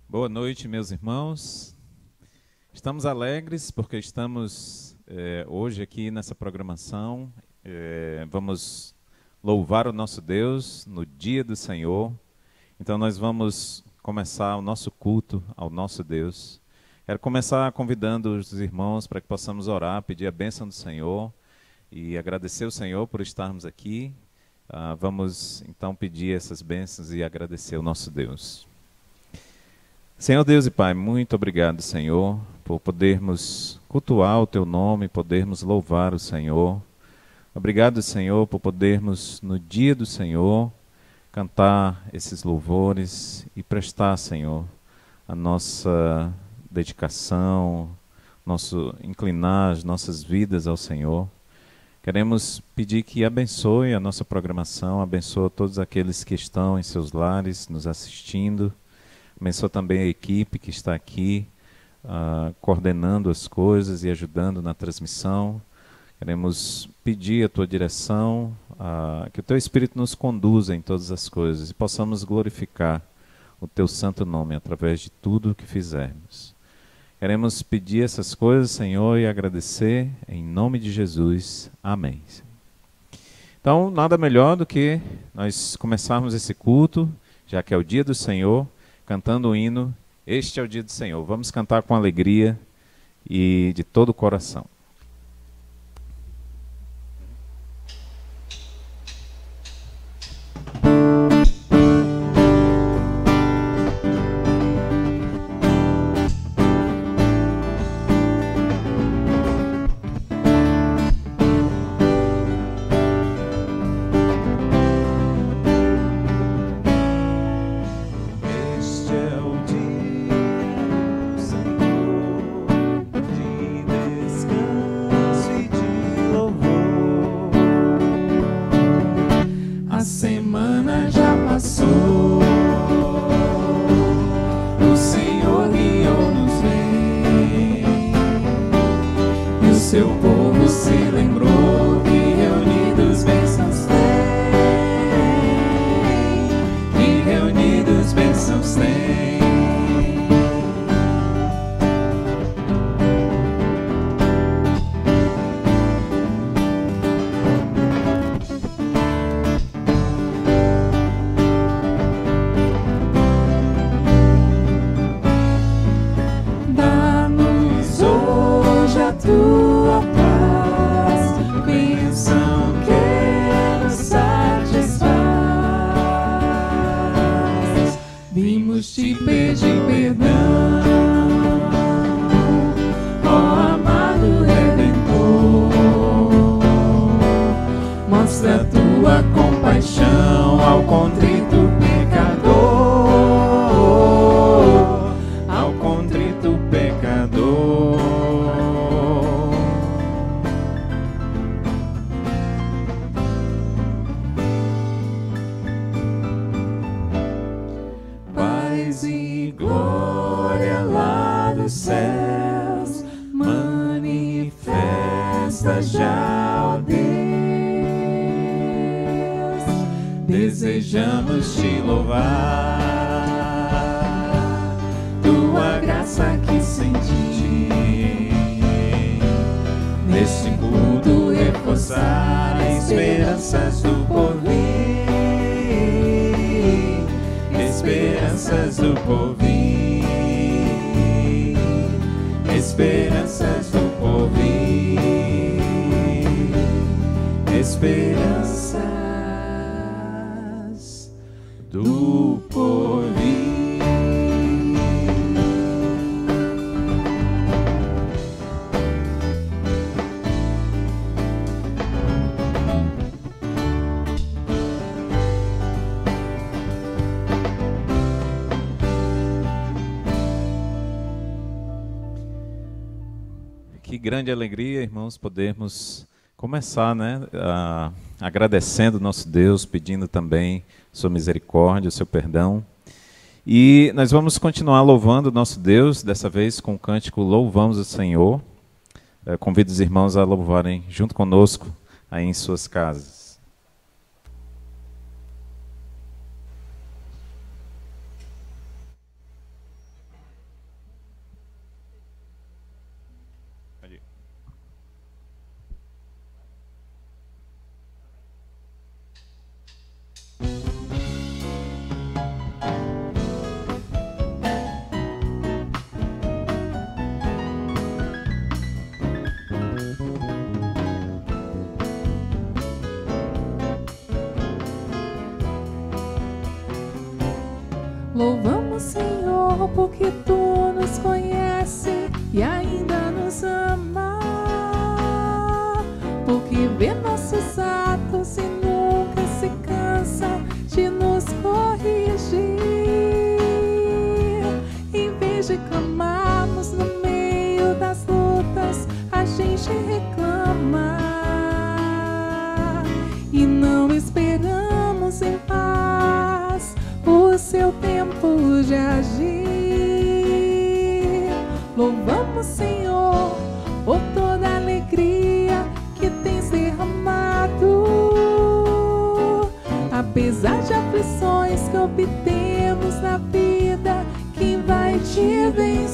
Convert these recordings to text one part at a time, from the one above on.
Boa noite, meus irmãos. Estamos alegres porque estamos hoje aqui nessa programação. Vamos louvar o nosso Deus no dia do Senhor. Então nós vamos começar o nosso culto ao nosso Deus. Quero começar convidando os irmãos para que possamos orar, pedir a bênção do Senhor e agradecer o Senhor por estarmos aqui. Vamos então pedir essas bênçãos e agradecer o nosso Deus. Senhor Deus e Pai, muito obrigado, Senhor, por podermos cultuar o Teu nome, podermos louvar o Senhor. Obrigado, Senhor, por podermos, no dia do Senhor, cantar esses louvores e prestar, Senhor, a nossa dedicação, inclinar as nossas vidas ao Senhor. Queremos pedir que abençoe a nossa programação, abençoe todos aqueles que estão em seus lares, nos assistindo. Abençoa também a equipe que está aqui, coordenando as coisas e ajudando na transmissão. Queremos pedir a Tua direção, que o Teu Espírito nos conduza em todas as coisas e possamos glorificar o Teu santo nome através de tudo o que fizermos. Queremos pedir essas coisas, Senhor, e agradecer em nome de Jesus. Amém. Então, nada melhor do que nós começarmos esse culto, já que é o dia do Senhor, cantando o hino, este é o dia do Senhor. Vamos cantar com alegria e de todo o coração. Desejamos te louvar, tua graça que senti, neste culto reforçar esperanças do porvir, esperanças do porvir, esperanças do porvir, esperanças do porvir. Que grande alegria, irmãos, podermos começar, né, agradecendo o nosso Deus, pedindo também sua misericórdia, o seu perdão. E nós vamos continuar louvando o nosso Deus, dessa vez com o cântico Louvamos o Senhor. Convido os irmãos a louvarem junto conosco aí em suas casas. Louvamos, Senhor, porque Tu nos conhece e ainda nos ama, porque vê nossos atos e nunca se cansa de nos corrigir. Em vez de clamarmos no meio das lutas, a gente reclama e não esperamos em paz o seu tempo de agir. Louvamos, Senhor, por toda a alegria que tens derramado, apesar de aflições que obtemos na vida. Quem vai te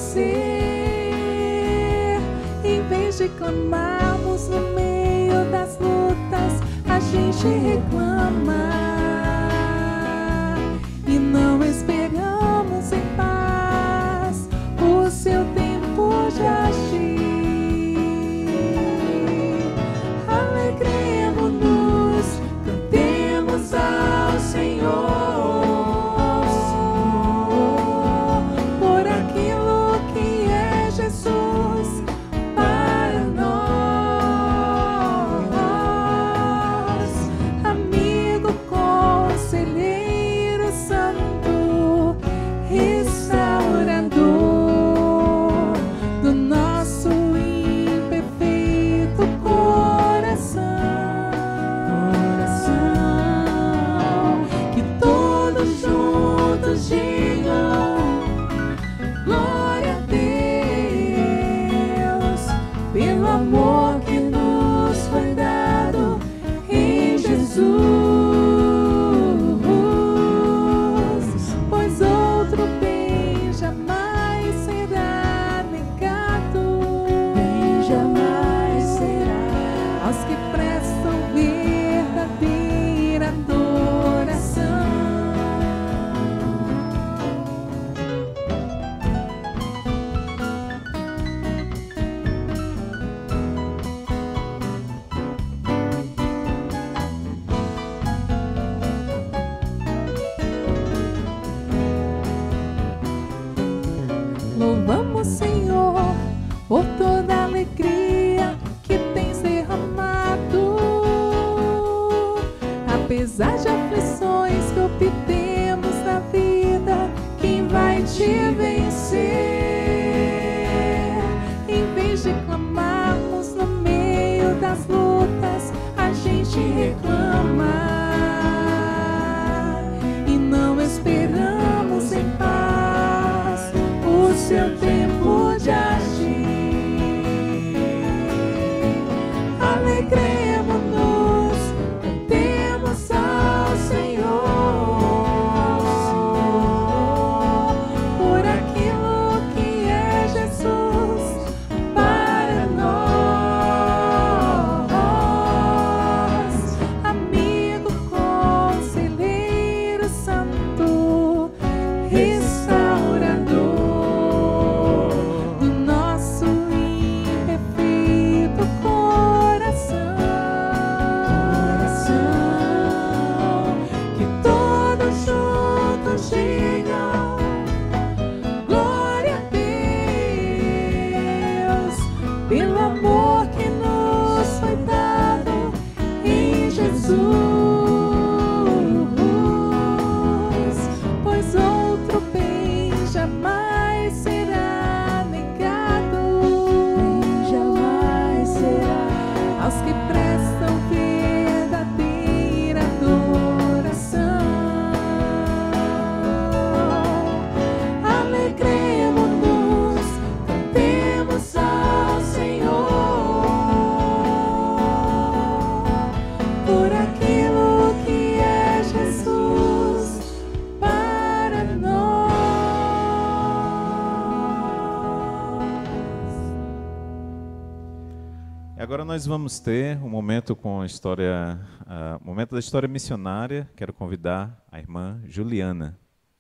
vencer? Em vez de clamarmos no meio das lutas, a gente reclama e não esperamos em paz o seu tempo de agir. Alegremos-nos, cantemos ao Senhor por aquilo que é Jesus para nós, amigo, conselheiro santo, restaurador do nosso imperfeito coração. Que todos juntos digam glória a Deus pelo amor que nos foi dado em Jesus, pois outro bem jamais será negado, bem jamais será aos que prestam verdadeira adoração. Louvamos, Senhor, por toda a alegria que tens derramado, apesar de aflições que obtemos na vida. Quem vai te vencer? Em vez de clamarmos no meio das lutas, a gente reclama e não esperamos em paz o seu tempo de agir. Alegremos-nos, cantemos ao Senhor por aquilo que é Jesus para nós, amigo, conselheiro santo, restaurador do nosso imperfeito coração. Que todos juntos digam glória a Deus pelo amor que nos foi dado em Jesus, pois outro bem jamais será negado, bem jamais será aos que prestam verdadeira adoração. Alegremos-nos, cantemos ao Senhor por aquilo que é Jesus para nós. E agora nós vamos ter um momento com a história, momento da história missionária. Quero convidar a irmã Juliana.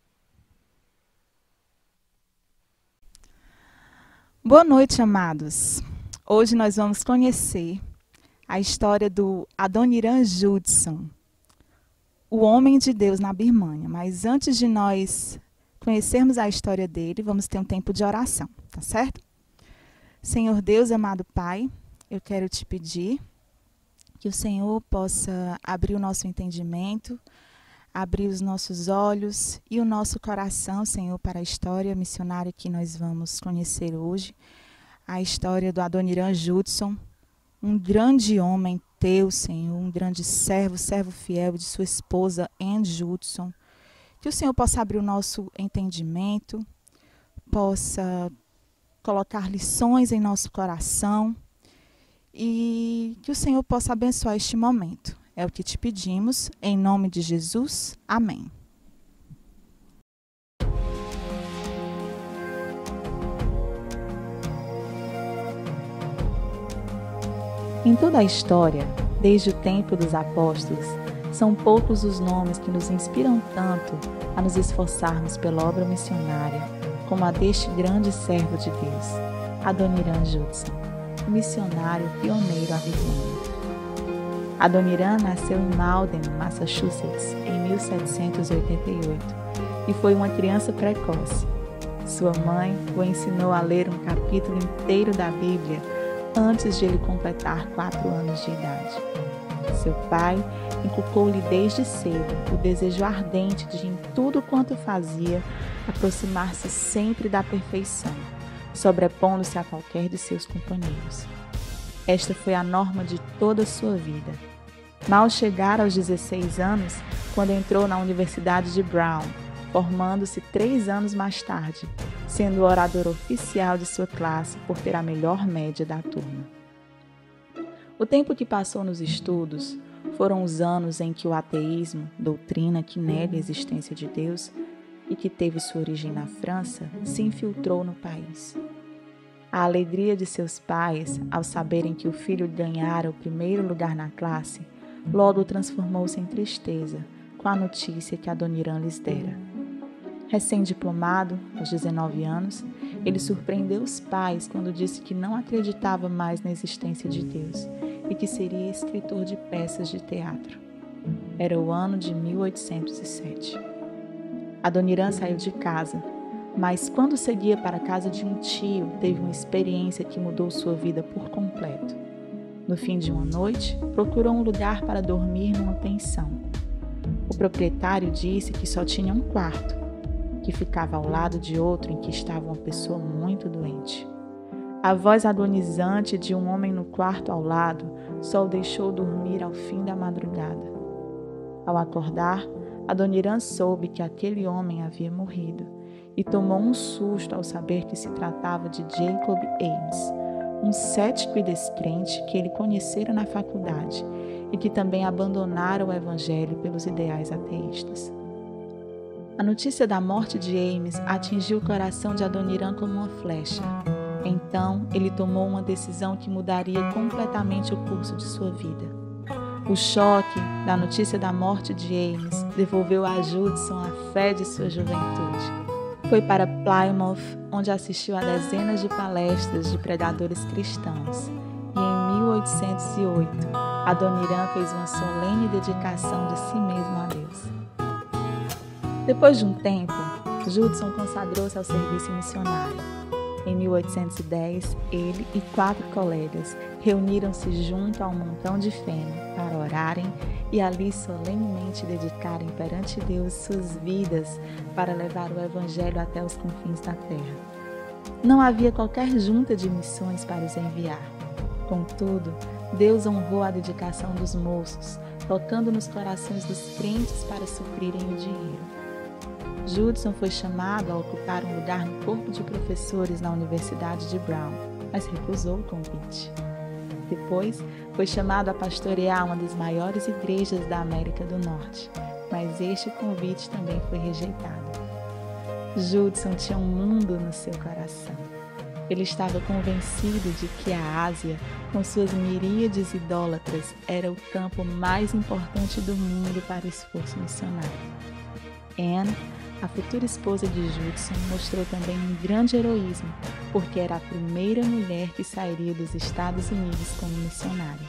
Boa noite, amados. Hoje nós vamos conhecer a história do Adoniran Judson, o homem de Deus na Birmânia. Mas antes de nós conhecermos a história dele, vamos ter um tempo de oração, tá certo? Senhor Deus, amado Pai, eu quero te pedir que o Senhor possa abrir o nosso entendimento, abrir os nossos olhos e o nosso coração, Senhor, para a história missionária que nós vamos conhecer hoje, a história do Adoniran Judson, um grande homem teu, Senhor, um grande servo fiel de sua esposa, Ann Judson. Que o Senhor possa abrir o nosso entendimento, possa colocar lições em nosso coração e que o Senhor possa abençoar este momento. É o que te pedimos, em nome de Jesus. Amém. Em toda a história, desde o tempo dos apóstolos, são poucos os nomes que nos inspiram tanto a nos esforçarmos pela obra missionária como a deste grande servo de Deus, Adoniran Judson, missionário pioneiro à Birmania. Adoniran nasceu em Malden, Massachusetts, em 1788 e foi uma criança precoce. Sua mãe o ensinou a ler um capítulo inteiro da Bíblia antes de ele completar 4 anos de idade. Seu pai inculcou-lhe desde cedo o desejo ardente de, em tudo quanto fazia, aproximar-se sempre da perfeição, sobrepondo-se a qualquer de seus companheiros. Esta foi a norma de toda a sua vida. Mal chegara aos 16 anos, quando entrou na Universidade de Brown, formando-se 3 anos mais tarde, sendo o orador oficial de sua classe por ter a melhor média da turma. O tempo que passou nos estudos foram os anos em que o ateísmo, doutrina que nega a existência de Deus e que teve sua origem na França, se infiltrou no país. A alegria de seus pais, ao saberem que o filho ganhara o primeiro lugar na classe, logo transformou-se em tristeza com a notícia que Adoniran lhes dera. Recém-diplomado, aos 19 anos, ele surpreendeu os pais quando disse que não acreditava mais na existência de Deus e que seria escritor de peças de teatro. Era o ano de 1807. Adoniran saiu de casa, mas quando seguia para a casa de um tio, teve uma experiência que mudou sua vida por completo. No fim de uma noite, procurou um lugar para dormir numa pensão. O proprietário disse que só tinha um quarto, que ficava ao lado de outro em que estava uma pessoa muito doente. A voz agonizante de um homem no quarto ao lado só o deixou dormir ao fim da madrugada. Ao acordar, Adoniran soube que aquele homem havia morrido e tomou um susto ao saber que se tratava de Jacob Ames, um cético e descrente que ele conhecera na faculdade e que também abandonara o evangelho pelos ideais ateístas. A notícia da morte de Ames atingiu o coração de Adoniran como uma flecha. Então, ele tomou uma decisão que mudaria completamente o curso de sua vida. O choque da notícia da morte de Ames devolveu a Judson a fé de sua juventude. Foi para Plymouth, onde assistiu a dezenas de palestras de pregadores cristãos. E em 1808, Adoniran fez uma solene dedicação de si mesmo a Deus. Depois de um tempo, Judson consagrou-se ao serviço missionário. Em 1810, ele e 4 colegas reuniram-se junto a um montão de feno para orarem e ali solenemente dedicarem perante Deus suas vidas para levar o Evangelho até os confins da terra. Não havia qualquer junta de missões para os enviar. Contudo, Deus honrou a dedicação dos moços, tocando nos corações dos crentes para suprirem o dinheiro. Judson foi chamado a ocupar um lugar no corpo de professores na Universidade de Brown, mas recusou o convite. Depois, foi chamado a pastorear uma das maiores igrejas da América do Norte, mas este convite também foi rejeitado. Judson tinha um mundo no seu coração. Ele estava convencido de que a Ásia, com suas miríades idólatras, era o campo mais importante do mundo para o esforço missionário. Anne, a futura esposa de Judson, mostrou também um grande heroísmo, porque era a primeira mulher que sairia dos Estados Unidos como missionária.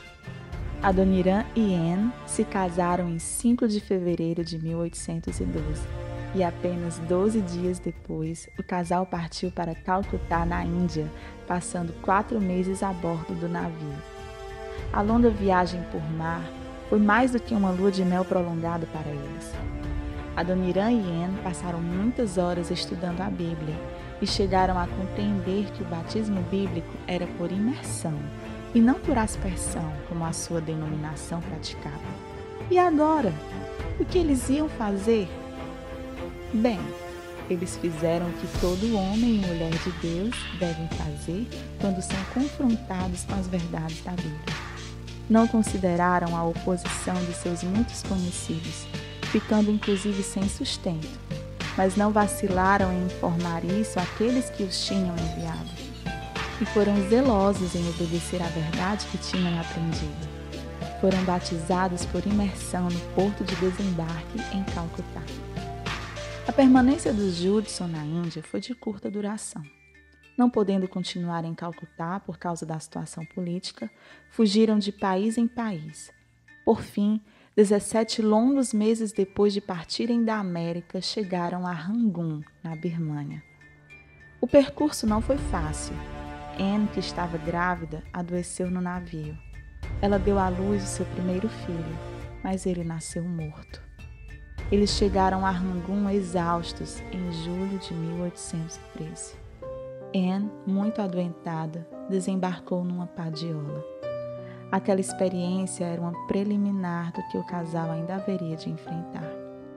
Adoniran e Anne se casaram em 5 de fevereiro de 1812 E apenas 12 dias depois, o casal partiu para Calcutá, na Índia, passando 4 meses a bordo do navio. A longa viagem por mar foi mais do que uma lua de mel prolongada para eles. Adoniran e Anne passaram muitas horas estudando a Bíblia e chegaram a compreender que o batismo bíblico era por imersão e não por aspersão, como a sua denominação praticava. E agora, o que eles iam fazer? Bem, eles fizeram o que todo homem e mulher de Deus devem fazer quando são confrontados com as verdades da Bíblia. Não consideraram a oposição de seus muitos conhecidos, ficando inclusive sem sustento, mas não vacilaram em informar isso àqueles que os tinham enviado, e foram zelosos em obedecer à verdade que tinham aprendido. Foram batizados por imersão no porto de desembarque em Calcutá. A permanência dos Judson na Índia foi de curta duração. Não podendo continuar em Calcutá por causa da situação política, fugiram de país em país. Por fim, 17 longos meses depois de partirem da América, chegaram a Rangoon, na Birmânia. O percurso não foi fácil. Anne, que estava grávida, adoeceu no navio. Ela deu à luz o seu primeiro filho, mas ele nasceu morto. Eles chegaram a Rangoon exaustos em julho de 1813. Anne, muito adoentada, desembarcou numa padiola. Aquela experiência era uma preliminar do que o casal ainda haveria de enfrentar.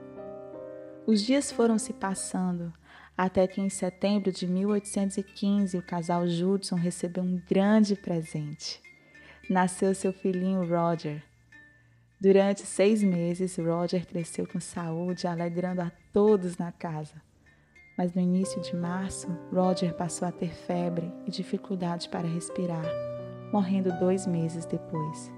Os dias foram se passando, até que em setembro de 1815 o casal Judson recebeu um grande presente. Nasceu seu filhinho Roger. Durante 6 meses, Roger cresceu com saúde, alegrando a todos na casa. Mas no início de março, Roger passou a ter febre e dificuldade para respirar, morrendo 2 meses depois.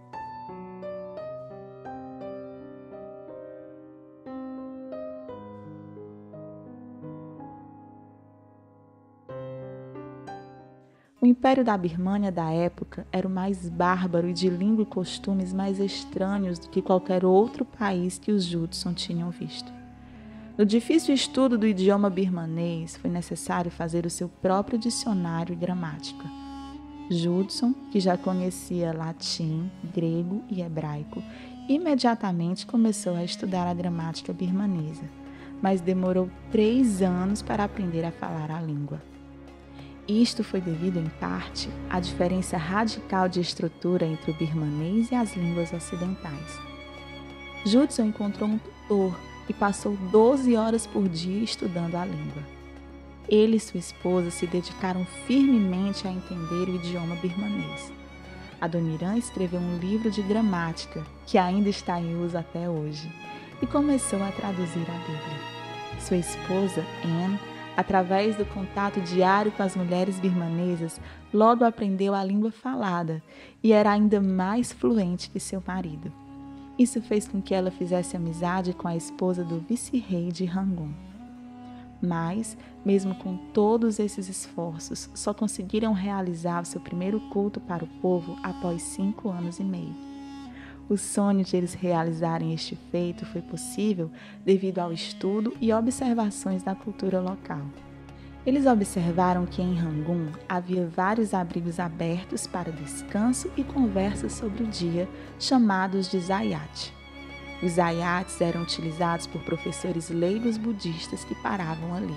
O Império da Birmânia da época era o mais bárbaro e de língua e costumes mais estranhos do que qualquer outro país que os Judson tinham visto. No difícil estudo do idioma birmanês, foi necessário fazer o seu próprio dicionário e gramática. Judson, que já conhecia latim, grego e hebraico, imediatamente começou a estudar a gramática birmanesa, mas demorou 3 anos para aprender a falar a língua. Isto foi devido, em parte, à diferença radical de estrutura entre o birmanês e as línguas ocidentais. Judson encontrou um tutor e passou 12 horas por dia estudando a língua. Ele e sua esposa se dedicaram firmemente a entender o idioma birmanês. Adoniran escreveu um livro de gramática, que ainda está em uso até hoje, e começou a traduzir a Bíblia. Sua esposa, Anne, através do contato diário com as mulheres birmanesas, logo aprendeu a língua falada e era ainda mais fluente que seu marido. Isso fez com que ela fizesse amizade com a esposa do vice-rei de Rangoon. Mas, mesmo com todos esses esforços, só conseguiram realizar o seu primeiro culto para o povo após 5 anos e meio. O sonho de eles realizarem este feito foi possível devido ao estudo e observações da cultura local. Eles observaram que em Rangoon havia vários abrigos abertos para descanso e conversas sobre o dia, chamados de zayat. Os zayats eram utilizados por professores leigos budistas que paravam ali.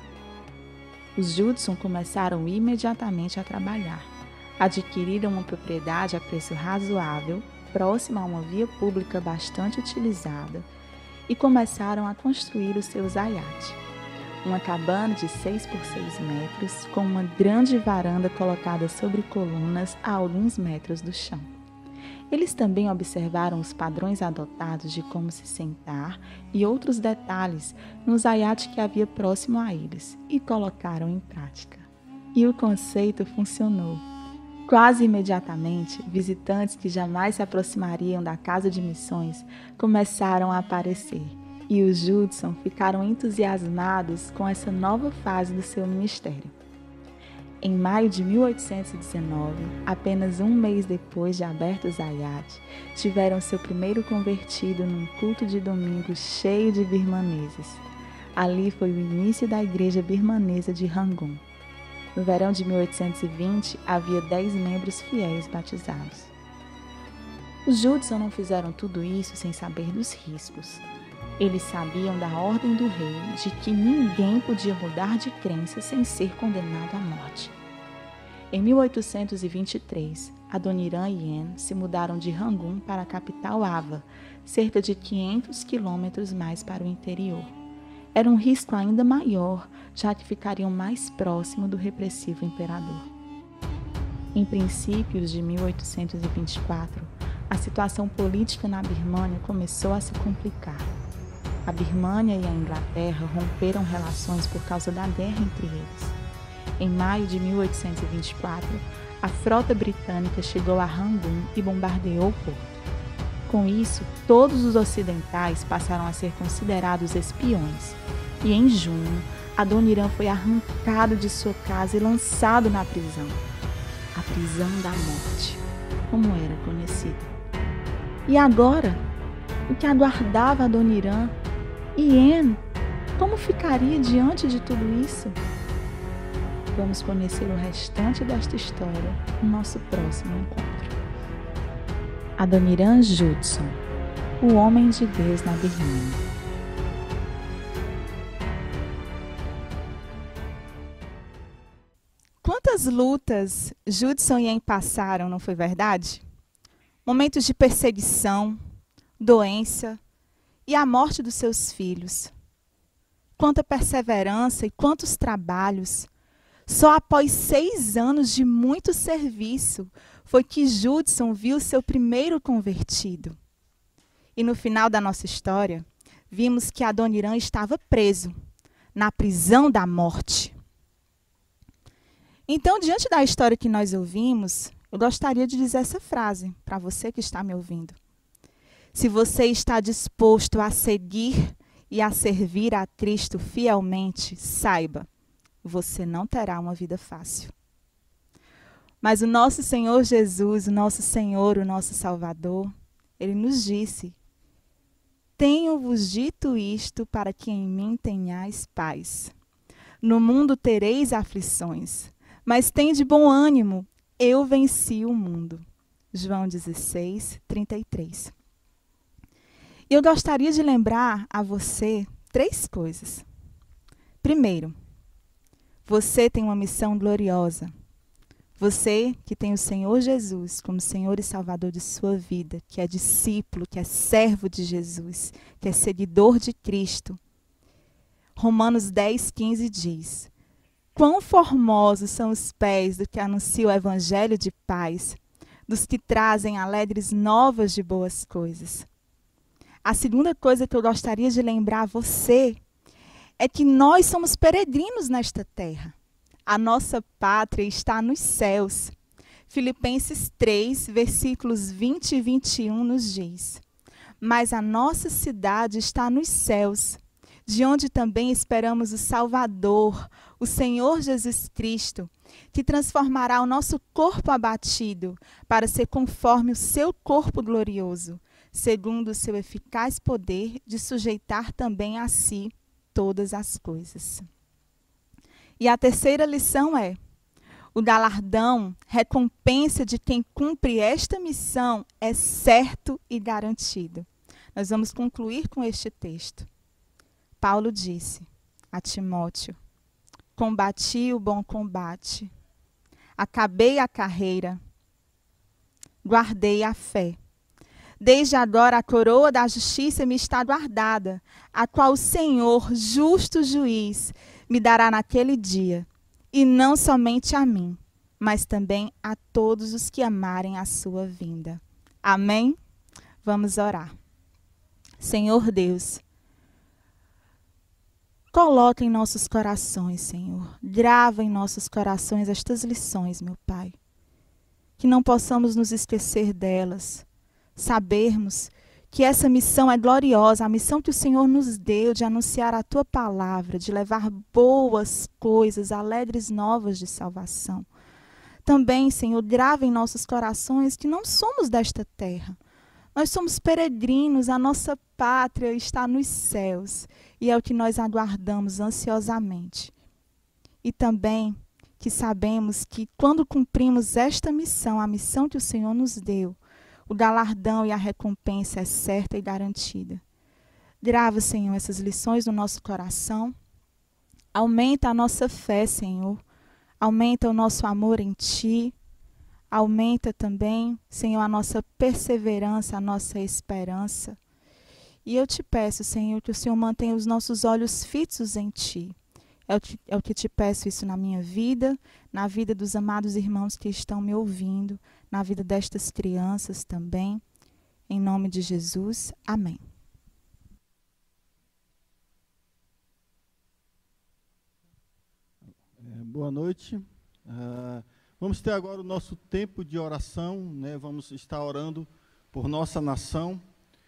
Os Judson começaram imediatamente a trabalhar. Adquiriram uma propriedade a preço razoável, próxima a uma via pública bastante utilizada, e começaram a construir o seu zayat, uma cabana de 6 por 6 metros, com uma grande varanda colocada sobre colunas a alguns metros do chão. Eles também observaram os padrões adotados de como se sentar e outros detalhes no zayat que havia próximo a eles e colocaram em prática. E o conceito funcionou. Quase imediatamente, visitantes que jamais se aproximariam da casa de missões começaram a aparecer, e os Judson ficaram entusiasmados com essa nova fase do seu ministério. Em maio de 1819, apenas 1 mês depois de aberto o zayat, tiveram seu primeiro convertido num culto de domingo cheio de birmaneses. Ali foi o início da igreja birmanesa de Rangoon. No verão de 1820, havia 10 membros fiéis batizados. Os Judson não fizeram tudo isso sem saber dos riscos. Eles sabiam da ordem do rei de que ninguém podia mudar de crença sem ser condenado à morte. Em 1823, Adoniran e Anne se mudaram de Rangoon para a capital Ava, cerca de 500 quilômetros mais para o interior. Era um risco ainda maior, já que ficariam mais próximo do repressivo imperador. Em princípios de 1824, a situação política na Birmânia começou a se complicar. A Birmânia e a Inglaterra romperam relações por causa da guerra entre eles. Em maio de 1824, a frota britânica chegou a Rangoon e bombardeou o porto. Com isso, todos os ocidentais passaram a ser considerados espiões. E em junho, Adoniran foi arrancado de sua casa e lançado na prisão. A prisão da morte, como era conhecida. E agora, o que aguardava Adoniran e Anne? Como ficaria diante de tudo isso? Vamos conhecer o restante desta história no nosso próximo encontro. Adoniran Judson, o homem de Deus na Birmânia. Quantas lutas Judson e Anne passaram, não foi verdade? Momentos de perseguição, doença e a morte dos seus filhos. Quanta perseverança e quantos trabalhos. Só após 6 anos de muito serviço foi que Judson viu seu primeiro convertido. E no final da nossa história, vimos que Adoniran estava preso, na prisão da morte. Então, diante da história que nós ouvimos, eu gostaria de dizer essa frase para você que está me ouvindo. Se você está disposto a seguir e a servir a Cristo fielmente, saiba, você não terá uma vida fácil. Mas o nosso Senhor Jesus, o nosso Senhor, o nosso Salvador, Ele nos disse: tenho-vos dito isto para que em mim tenhais paz. No mundo tereis aflições, mas tende bom ânimo, eu venci o mundo. João 16, 33. E eu gostaria de lembrar a você 3 coisas. Primeiro, você tem uma missão gloriosa. Você que tem o Senhor Jesus como Senhor e Salvador de sua vida, que é discípulo, que é servo de Jesus, que é seguidor de Cristo. Romanos 10, 15 diz: quão formosos são os pés do que anuncia o evangelho de paz, dos que trazem alegres novas de boas coisas. A segunda coisa que eu gostaria de lembrar a você é que nós somos peregrinos nesta terra. A nossa pátria está nos céus. Filipenses 3, versículos 20 e 21 nos diz: mas a nossa cidade está nos céus, de onde também esperamos o Salvador, o Senhor Jesus Cristo, que transformará o nosso corpo abatido para ser conforme o seu corpo glorioso, segundo o seu eficaz poder de sujeitar também a si todas as coisas. E a terceira lição é: o galardão, recompensa de quem cumpre esta missão é certo e garantido. Nós vamos concluir com este texto. Paulo disse a Timóteo: combati o bom combate, acabei a carreira, guardei a fé. Desde agora a coroa da justiça me está guardada, a qual o Senhor, justo juiz, me dará naquele dia, e não somente a mim, mas também a todos os que amarem a sua vinda. Amém? Vamos orar. Senhor Deus, coloca em nossos corações, Senhor, grava em nossos corações estas lições, meu Pai, que não possamos nos esquecer delas, sabermos que essa missão é gloriosa, a missão que o Senhor nos deu de anunciar a Tua palavra, de levar boas coisas, alegres novas de salvação. Também, Senhor, grava em nossos corações que não somos desta terra. Nós somos peregrinos, a nossa pátria está nos céus e é o que nós aguardamos ansiosamente. E também que sabemos que quando cumprimos esta missão, a missão que o Senhor nos deu, o galardão e a recompensa é certa e garantida. Grava, Senhor, essas lições no nosso coração. Aumenta a nossa fé, Senhor. Aumenta o nosso amor em Ti. Aumenta também, Senhor, a nossa perseverança, a nossa esperança. E eu te peço, Senhor, que o Senhor mantenha os nossos olhos fitos em Ti. É o que te peço isso na minha vida, na vida dos amados irmãos que estão me ouvindo, na vida destas crianças também. Em nome de Jesus, amém. Boa noite. Vamos ter agora o nosso tempo de oração, né? Vamos estar orando por nossa nação.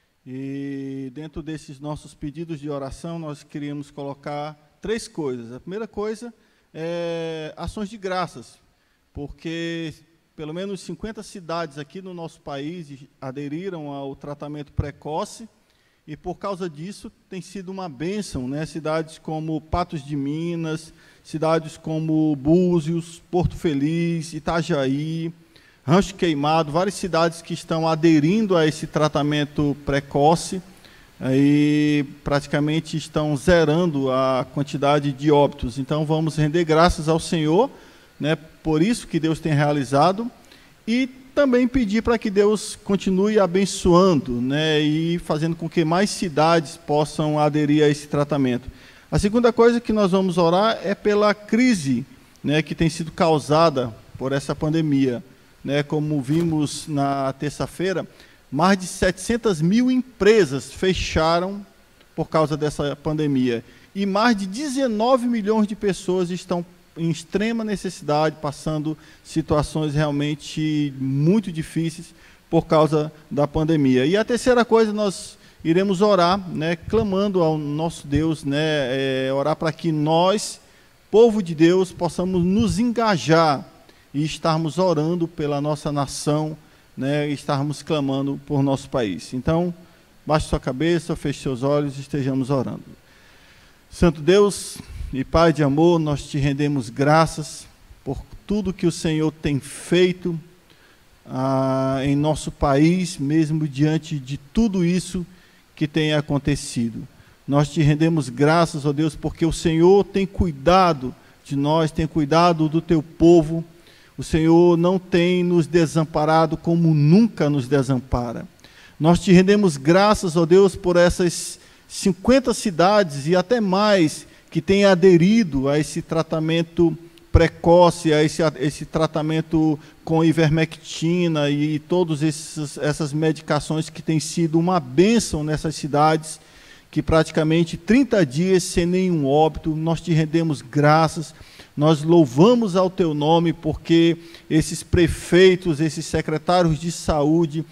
E dentro desses nossos pedidos de oração, nós queríamos colocar 3 coisas. A primeira coisa é ações de graças, porque pelo menos 50 cidades aqui no nosso país aderiram ao tratamento precoce, e por causa disso tem sido uma bênção, né? Cidades como Patos de Minas, cidades como Búzios, Porto Feliz, Itajaí, Rancho Queimado, várias cidades que estão aderindo a esse tratamento precoce e praticamente estão zerando a quantidade de óbitos. Então vamos render graças ao Senhor, né, por isso que Deus tem realizado, e também pedir para que Deus continue abençoando, né, e fazendo com que mais cidades possam aderir a esse tratamento. A segunda coisa que nós vamos orar é pela crise, né, que tem sido causada por essa pandemia. Né, como vimos na terça-feira, mais de 700 mil empresas fecharam por causa dessa pandemia. E mais de 19 milhões de pessoas estão em extrema necessidade, passando situações realmente muito difíceis por causa da pandemia. E a terceira coisa, nós iremos orar, né, clamando ao nosso Deus, né, orar para que nós, povo de Deus, possamos nos engajar e estarmos orando pela nossa nação, né, e estarmos clamando por nosso país. Então, baixe sua cabeça, feche seus olhos e estejamos orando. Santo Deus e Pai de amor, nós te rendemos graças por tudo que o Senhor tem feito em nosso país, mesmo diante de tudo isso que tem acontecido. Nós te rendemos graças, ó Deus, porque o Senhor tem cuidado de nós, tem cuidado do teu povo. O Senhor não tem nos desamparado como nunca nos desampara. Nós te rendemos graças, ó Deus, por essas 50 cidades e até mais que têm aderido a esse tratamento precoce, a esse tratamento com ivermectina e todas essas medicações que têm sido uma bênção nessas cidades, que praticamente 30 dias sem nenhum óbito. Nós te rendemos graças, nós louvamos ao teu nome, porque esses prefeitos, esses secretários de saúde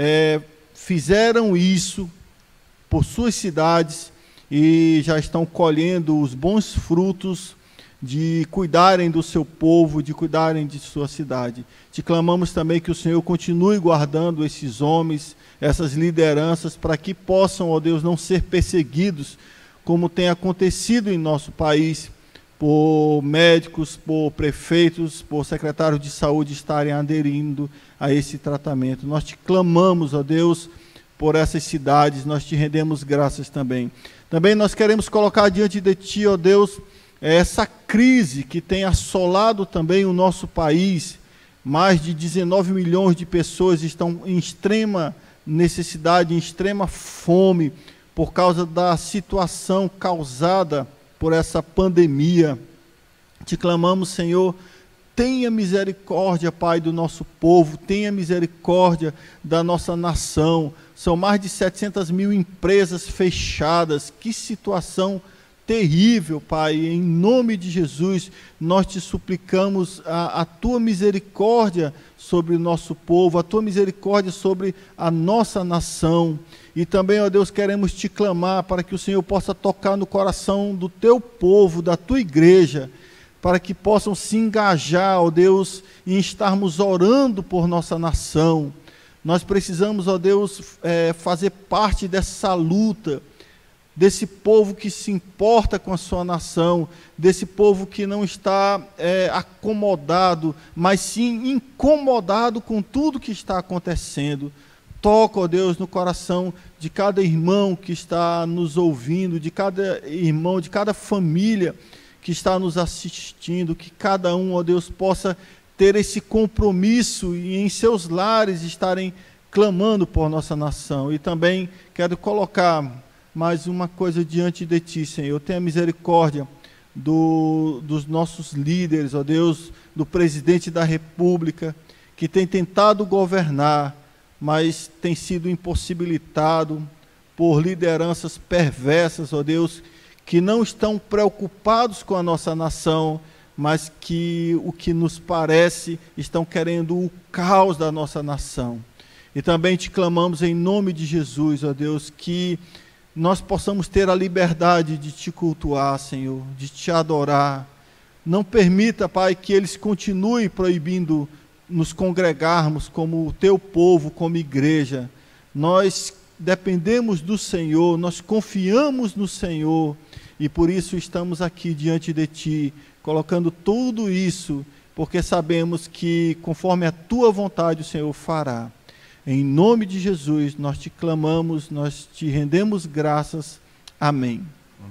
fizeram isso por suas cidades e já estão colhendo os bons frutos de cuidarem do seu povo, de cuidarem de sua cidade. Te clamamos também que o Senhor continue guardando esses homens, essas lideranças, para que possam, ó Deus, não ser perseguidos, como tem acontecido em nosso país, por médicos, por prefeitos, por secretários de saúde estarem aderindo a esse tratamento. Nós te clamamos, ó Deus, por essas cidades, nós te rendemos graças também. Também nós queremos colocar diante de ti, ó Deus, essa crise que tem assolado também o nosso país. Mais de 19 milhões de pessoas estão em extrema necessidade, em extrema fome, por causa da situação causada por essa pandemia. Te clamamos, Senhor, tenha misericórdia, Pai, do nosso povo, tenha misericórdia da nossa nação. São mais de 700 mil empresas fechadas. Que situação terrível, Pai. Em nome de Jesus, nós te suplicamos a tua misericórdia sobre o nosso povo, a tua misericórdia sobre a nossa nação. E também, ó Deus, queremos te clamar para que o Senhor possa tocar no coração do teu povo, da tua igreja, para que possam se engajar, ó Deus, em estarmos orando por nossa nação. Nós precisamos, ó Deus, fazer parte dessa luta, desse povo que se importa com a sua nação, desse povo que não está acomodado, mas sim incomodado com tudo que está acontecendo. Toca, ó Deus, no coração de cada irmão que está nos ouvindo, de cada irmão, de cada família que está nos assistindo, que cada um, ó Deus, possa ter esse compromisso e em seus lares estarem clamando por nossa nação. E também quero colocar mais uma coisa diante de Ti, Senhor. Tenha misericórdia dos nossos líderes, ó Deus, do presidente da República, que tem tentado governar, mas tem sido impossibilitado por lideranças perversas, ó Deus, que não estão preocupados com a nossa nação, mas que, o que nos parece, estão querendo o caos da nossa nação. E também te clamamos em nome de Jesus, ó Deus, que nós possamos ter a liberdade de te cultuar, Senhor, de te adorar. Não permita, Pai, que eles continuem proibindo nos congregarmos como o teu povo, como igreja. Nós dependemos do Senhor, nós confiamos no Senhor e por isso estamos aqui diante de Ti, colocando tudo isso, porque sabemos que conforme a Tua vontade o Senhor fará. Em nome de Jesus nós te clamamos, nós te rendemos graças. Amém.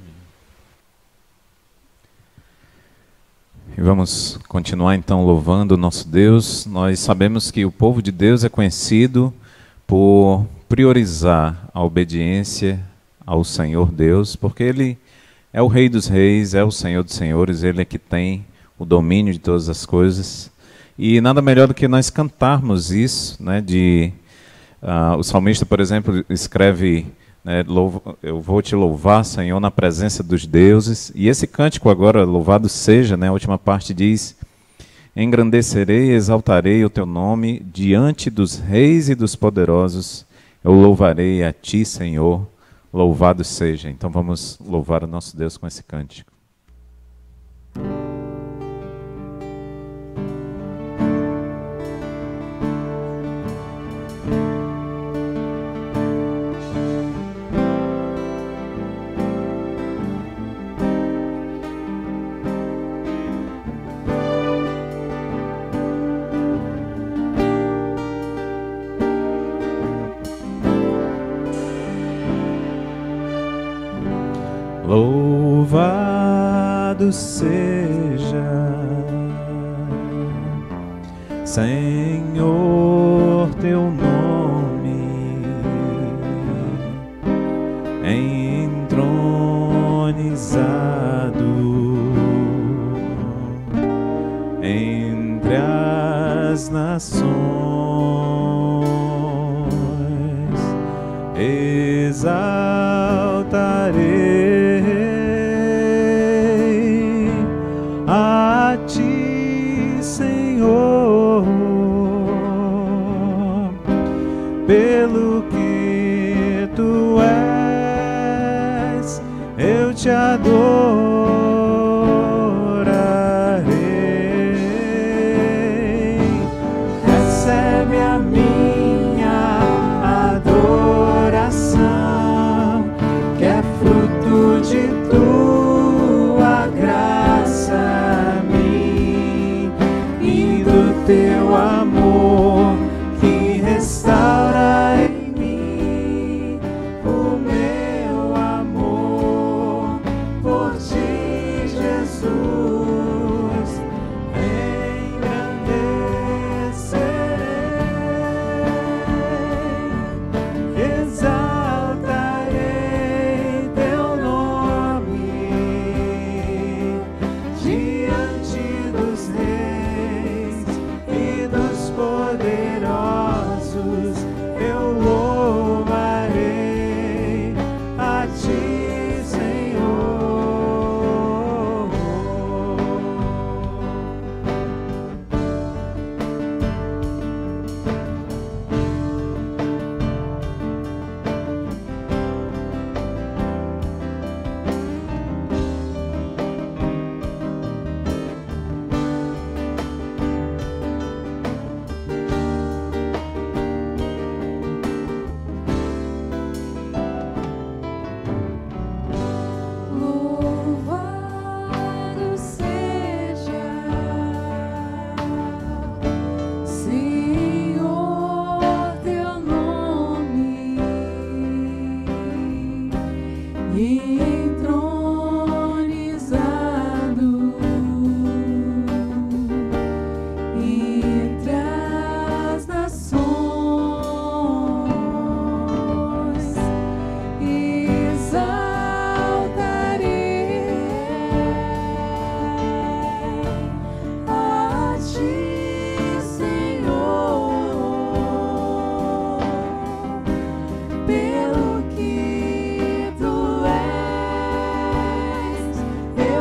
E vamos continuar então louvando o nosso Deus. Nós sabemos que o povo de Deus é conhecido por priorizar a obediência ao Senhor Deus, porque Ele é o Rei dos Reis, é o Senhor dos Senhores, Ele é que tem o domínio de todas as coisas. E nada melhor do que nós cantarmos isso, né? O salmista, por exemplo, escreve, né, eu vou te louvar, Senhor, na presença dos deuses. E esse cântico agora, louvado seja, né, a última parte diz: engrandecerei e exaltarei o teu nome diante dos reis e dos poderosos. Eu louvarei a ti, Senhor, louvado seja. Então vamos louvar o nosso Deus com esse cântico. Louvado seja, Senhor, teu nome, entronizado entre as nações, exaltarei a ti, Senhor, pelo que tu és, eu te adorarei. Recebe a minha adoração, que é fruto de tua graça a mim e do teu amor que restaura em mim o meu amor por ti, Jesus. Engrandecerei, exaltarei teu nome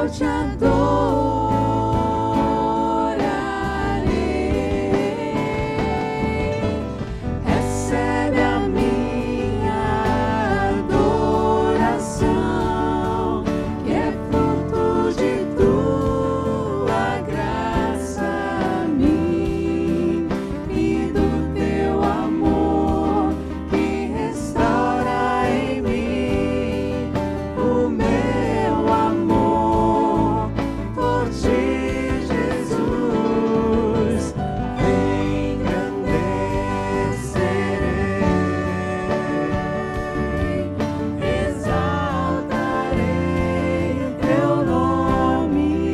te adorarei. Recebe a minha adoração, que é fruto de tua graça a mim e do teu amor que restaura em mim o meu amor por ti, Jesus. Engrandecerei, exaltarei teu nome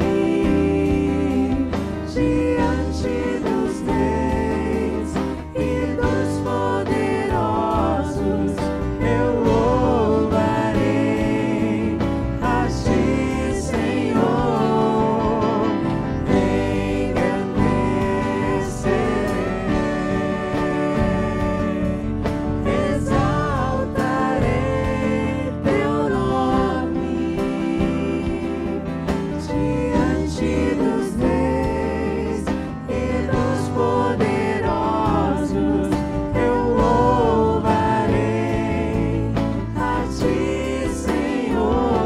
diante dos reis e dos poderosos. Eu louvarei a ti, Senhor. Engrandecerei, exaltarei teu nome diante dos reis e dos poderosos. Eu louvarei a ti, Senhor.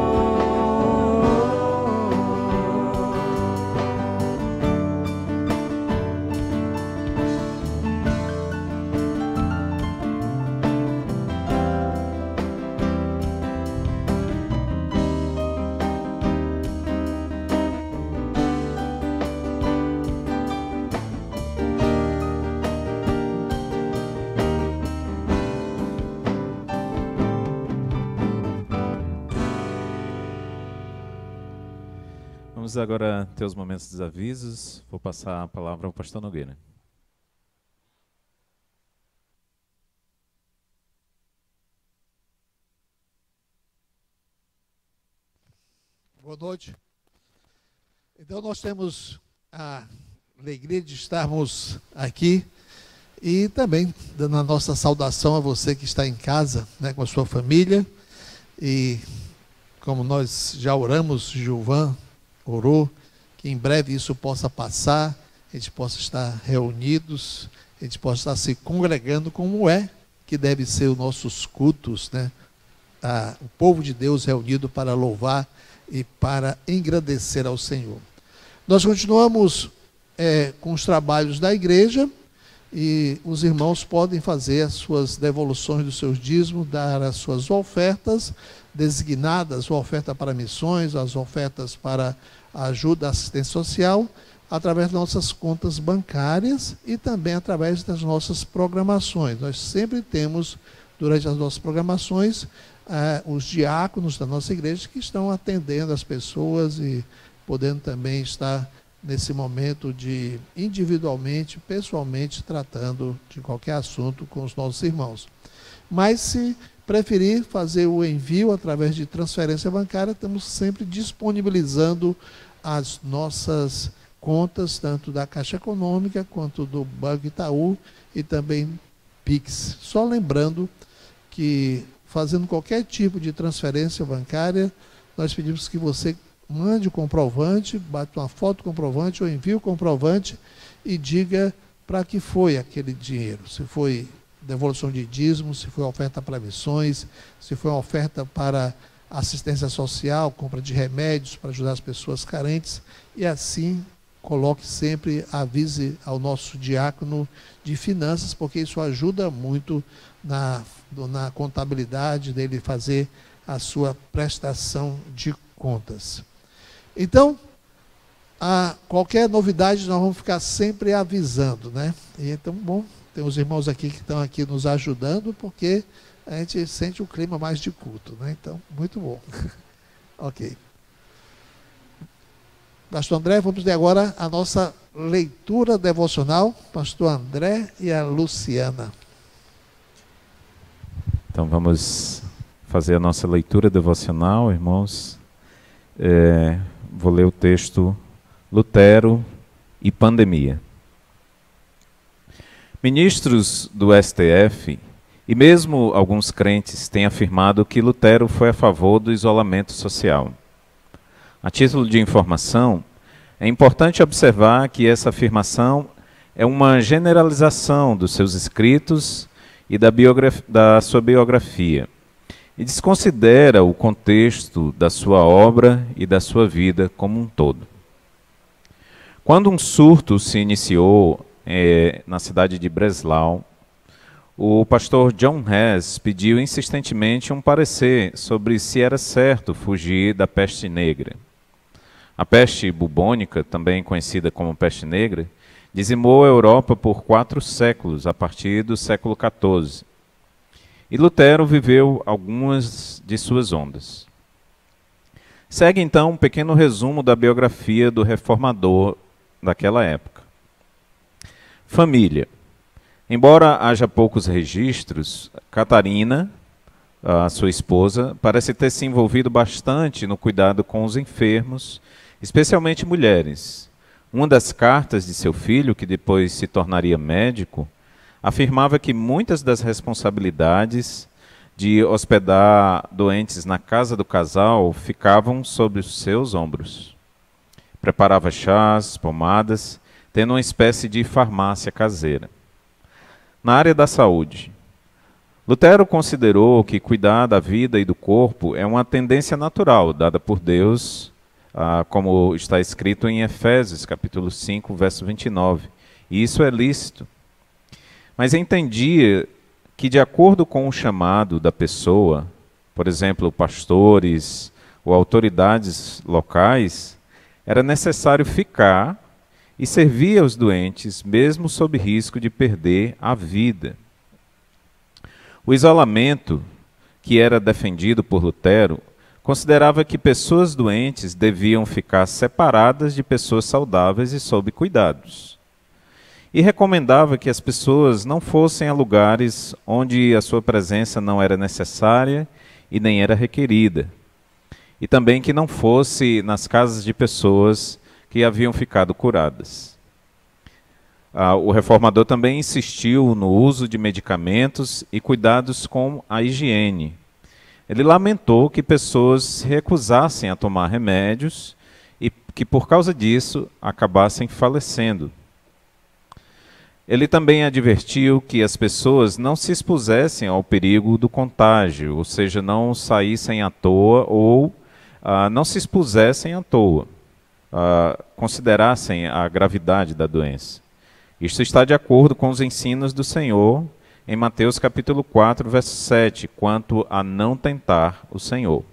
Vamos agora ter os momentos dos avisos. Vou passar a palavra ao pastor Nogueira. Boa noite. Então nós temos a alegria de estarmos aqui e também dando a nossa saudação a você que está em casa, né, com a sua família. E como nós já oramos, Gilvan orou, que em breve isso possa passar, a gente possa estar reunidos, a gente possa estar se congregando como é que deve ser os nossos cultos, né? O povo de Deus reunido para louvar e para engrandecer ao Senhor. Nós continuamos com os trabalhos da igreja e os irmãos podem fazer as suas devoluções dos seus dízimos, dar as suas ofertas designadas, a oferta para missões, as ofertas para ajuda, assistência social, através das nossas contas bancárias e também através das nossas programações. Nós sempre temos, durante as nossas programações, os diáconos da nossa igreja que estão atendendo as pessoas e podendo também estar nesse momento de individualmente, pessoalmente, tratando de qualquer assunto com os nossos irmãos. Mas se preferir fazer o envio através de transferência bancária, estamos sempre disponibilizando as nossas contas, tanto da Caixa Econômica quanto do Banco Itaú e também Pix. Só lembrando que, fazendo qualquer tipo de transferência bancária, nós pedimos que você mande o comprovante, bate uma foto do comprovante ou envie o comprovante e diga para que foi aquele dinheiro. Se foi devolução de dízimo, se foi oferta para missões, se foi uma oferta para assistência social, compra de remédios para ajudar as pessoas carentes, e assim coloque sempre, avise ao nosso diácono de finanças, porque isso ajuda muito na contabilidade dele fazer a sua prestação de contas. Então, qualquer novidade nós vamos ficar sempre avisando, né? E então, bom, tem os irmãos aqui que estão aqui nos ajudando, porque a gente sente o clima mais de culto, né? Então, muito bom. Ok. Pastor André, vamos ter agora a nossa leitura devocional. Pastor André e a Luciana. Então, vamos fazer a nossa leitura devocional, irmãos. Vou ler o texto Lutero e Pandemia. Ministros do STF e mesmo alguns crentes têm afirmado que Lutero foi a favor do isolamento social. A título de informação, é importante observar que essa afirmação é uma generalização dos seus escritos e da sua biografia, e desconsidera o contexto da sua obra e da sua vida como um todo. Quando um surto se iniciou na cidade de Breslau, o pastor John Hess pediu insistentemente um parecer sobre se era certo fugir da peste negra. A peste bubônica, também conhecida como peste negra, dizimou a Europa por 4 séculos, a partir do século XIV. E Lutero viveu algumas de suas ondas. Segue então um pequeno resumo da biografia do reformador daquela época. Família. Embora haja poucos registros, Catarina, a sua esposa, parece ter se envolvido bastante no cuidado com os enfermos, especialmente mulheres. Uma das cartas de seu filho, que depois se tornaria médico, afirmava que muitas das responsabilidades de hospedar doentes na casa do casal ficavam sobre os seus ombros. Preparava chás, pomadas, tendo uma espécie de farmácia caseira. Na área da saúde, Lutero considerou que cuidar da vida e do corpo é uma tendência natural, dada por Deus, como está escrito em Efésios, capítulo 5, verso 29. E isso é lícito. Mas entendia que, de acordo com o chamado da pessoa, por exemplo, pastores ou autoridades locais, era necessário ficar e servir aos doentes, mesmo sob risco de perder a vida. O isolamento, que era defendido por Lutero, considerava que pessoas doentes deviam ficar separadas de pessoas saudáveis e sob cuidados. E recomendava que as pessoas não fossem a lugares onde a sua presença não era necessária e nem era requerida. E também que não fosse nas casas de pessoas que haviam ficado curadas. O reformador também insistiu no uso de medicamentos e cuidados com a higiene. Ele lamentou que pessoas se recusassem a tomar remédios e que, por causa disso, acabassem falecendo. Ele também advertiu que as pessoas não se expusessem ao perigo do contágio, ou seja, não saíssem à toa ou não se expusessem à toa. Considerassem a gravidade da doença. Isto está de acordo com os ensinos do Senhor em Mateus capítulo 4, verso 7, quanto a não tentar o Senhor.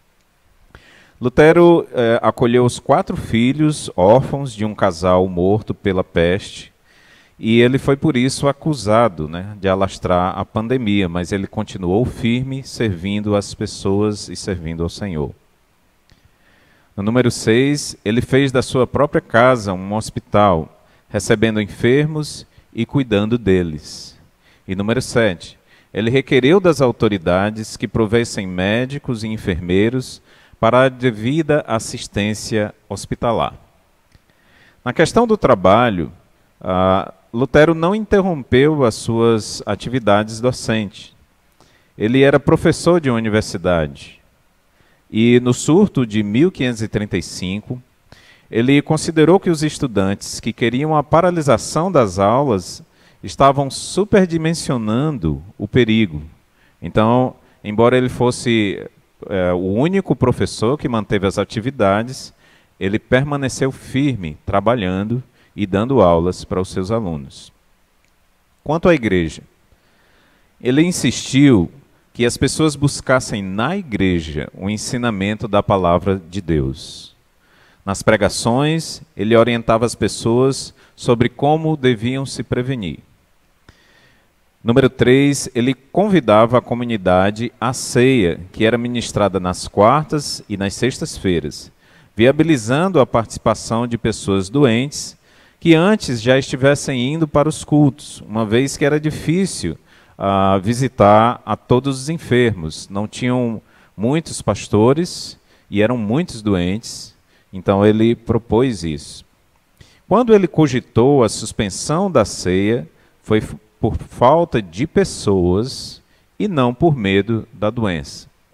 Lutero acolheu os 4 filhos órfãos de um casal morto pela peste, e ele foi por isso acusado, de alastrar a pandemia, mas ele continuou firme, servindo as pessoas e servindo ao Senhor. No número 6, ele fez da sua própria casa um hospital, recebendo enfermos e cuidando deles. E número 7, ele requereu das autoridades que provessem médicos e enfermeiros para a devida assistência hospitalar. Na questão do trabalho, Lutero não interrompeu as suas atividades docentes. Ele era professor de uma universidade. E no surto de 1535, ele considerou que os estudantes que queriam a paralisação das aulas estavam superdimensionando o perigo. Então, embora ele fosse o único professor que manteve as atividades, ele permaneceu firme, trabalhando e dando aulas para os seus alunos. Quanto à igreja, ele insistiu que as pessoas buscassem na igreja o ensinamento da palavra de Deus. Nas pregações, ele orientava as pessoas sobre como deviam se prevenir. Número 3, ele convidava a comunidade à ceia, que era ministrada nas quartas e nas sextas-feiras, viabilizando a participação de pessoas doentes que antes já estivessem indo para os cultos, uma vez que era difícil visitar a todos os enfermos. Não tinham muitos pastores e eram muitos doentes, então ele propôs isso. Quando ele cogitou a suspensão da ceia, foi por falta de pessoas e não por medo da doença.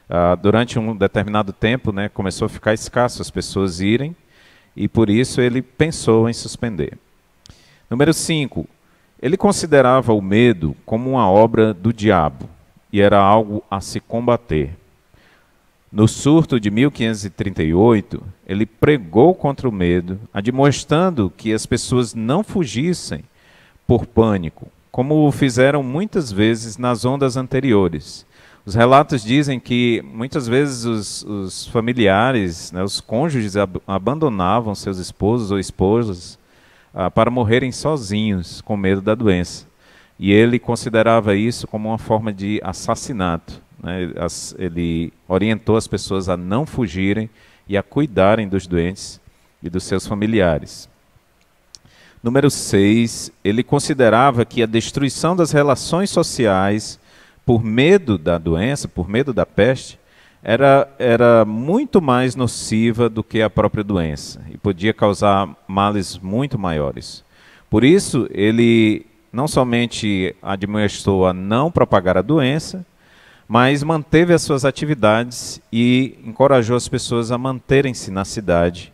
durante um determinado tempo, né, começou a ficar escasso as pessoas irem, e por isso ele pensou em suspender. Número 5, ele considerava o medo como uma obra do diabo, e era algo a se combater. No surto de 1538, ele pregou contra o medo, admoestando que as pessoas não fugissem por pânico, como fizeram muitas vezes nas ondas anteriores. Os relatos dizem que muitas vezes os familiares, né, os cônjuges abandonavam seus esposos ou esposas para morrerem sozinhos, com medo da doença. E ele considerava isso como uma forma de assassinato. Né? Ele orientou as pessoas a não fugirem e a cuidarem dos doentes e dos seus familiares. Número 6, ele considerava que a destruição das relações sociais por medo da doença, por medo da peste, era muito mais nociva do que a própria doença e podia causar males muito maiores. Por isso, ele não somente admoestou a não propagar a doença, mas manteve as suas atividades e encorajou as pessoas a manterem-se na cidade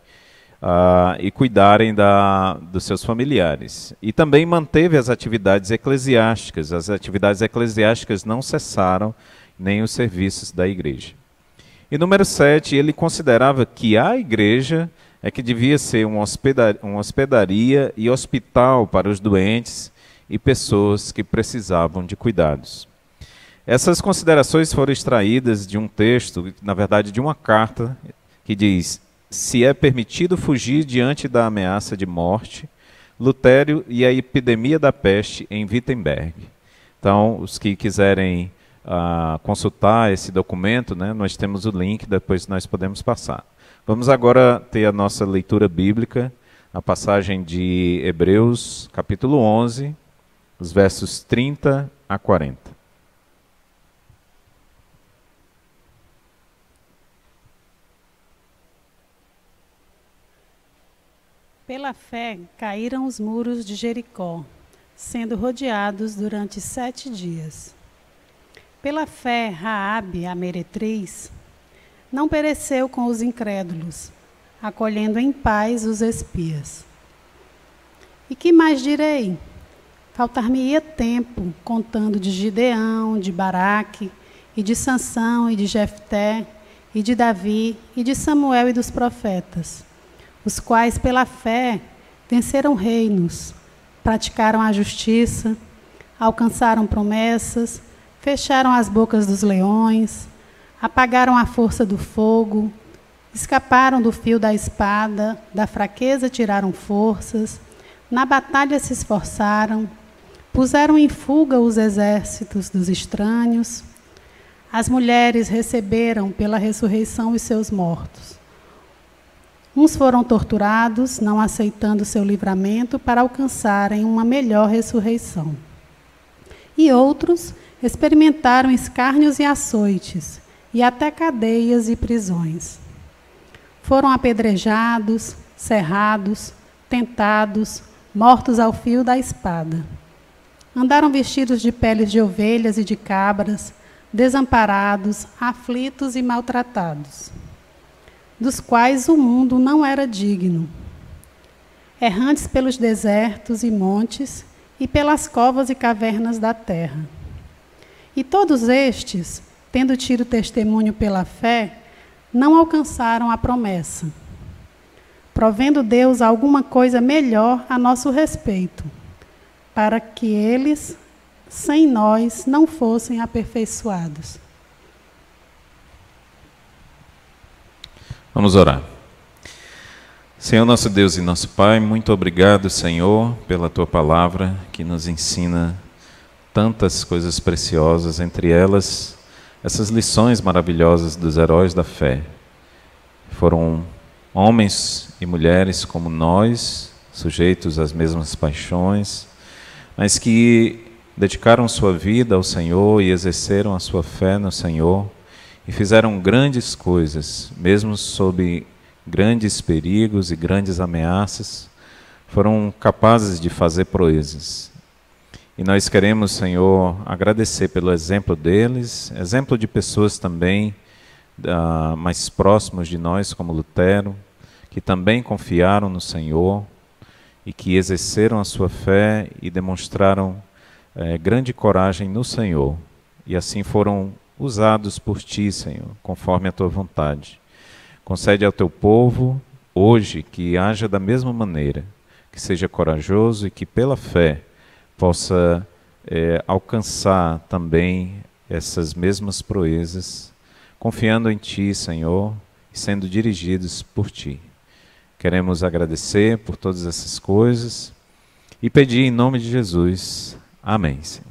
e cuidarem dos seus familiares. E também manteve as atividades eclesiásticas. As atividades eclesiásticas não cessaram, nem os serviços da igreja. E número 7, ele considerava que a igreja é que devia ser uma hospedaria e hospital para os doentes e pessoas que precisavam de cuidados. Essas considerações foram extraídas de um texto, na verdade de uma carta, que diz: se é permitido fugir diante da ameaça de morte, Lutério e a epidemia da peste em Wittenberg. Então, os que quiserem consultar esse documento, né, nós temos o link, depois nós podemos passar. Vamos agora ter a nossa leitura bíblica, a passagem de Hebreus, capítulo 11, os versos 30 a 40. Pela fé caíram os muros de Jericó, sendo rodeados durante 7 dias. Pela fé, Raabe, a meretriz, não pereceu com os incrédulos, acolhendo em paz os espias. E que mais direi? Faltar-me-ia tempo contando de Gideão, de Baraque, e de Sansão, e de Jefté, e de Davi, e de Samuel e dos profetas, os quais, pela fé, venceram reinos, praticaram a justiça, alcançaram promessas, fecharam as bocas dos leões, apagaram a força do fogo, escaparam do fio da espada, da fraqueza tiraram forças, na batalha se esforçaram, puseram em fuga os exércitos dos estranhos. As mulheres receberam pela ressurreição os seus mortos. Uns foram torturados, não aceitando seu livramento para alcançarem uma melhor ressurreição. E outros experimentaram escárnios e açoites, e até cadeias e prisões. Foram apedrejados, cerrados, tentados, mortos ao fio da espada. Andaram vestidos de peles de ovelhas e de cabras, desamparados, aflitos e maltratados, dos quais o mundo não era digno. Errantes pelos desertos e montes, e pelas covas e cavernas da terra. E todos estes, tendo tido testemunho pela fé, não alcançaram a promessa, provendo Deus alguma coisa melhor a nosso respeito, para que eles, sem nós, não fossem aperfeiçoados. Vamos orar. Senhor nosso Deus e nosso Pai, muito obrigado, Senhor, pela Tua palavra que nos ensina tantas coisas preciosas, entre elas essas lições maravilhosas dos heróis da fé. Foram homens e mulheres como nós, sujeitos às mesmas paixões, mas que dedicaram sua vida ao Senhor e exerceram a sua fé no Senhor e fizeram grandes coisas, mesmo sob grandes perigos e grandes ameaças, foram capazes de fazer proezas. E nós queremos, Senhor, agradecer pelo exemplo deles, exemplo de pessoas também mais próximos de nós, como Lutero, que também confiaram no Senhor e que exerceram a sua fé e demonstraram grande coragem no Senhor, e assim foram usados por Ti, Senhor, conforme a Tua vontade. Concede ao Teu povo, hoje, que haja da mesma maneira, que seja corajoso e que pela fé possa alcançar também essas mesmas proezas, confiando em Ti, Senhor, e sendo dirigidos por Ti. Queremos agradecer por todas essas coisas e pedir em nome de Jesus. Amém, Senhor.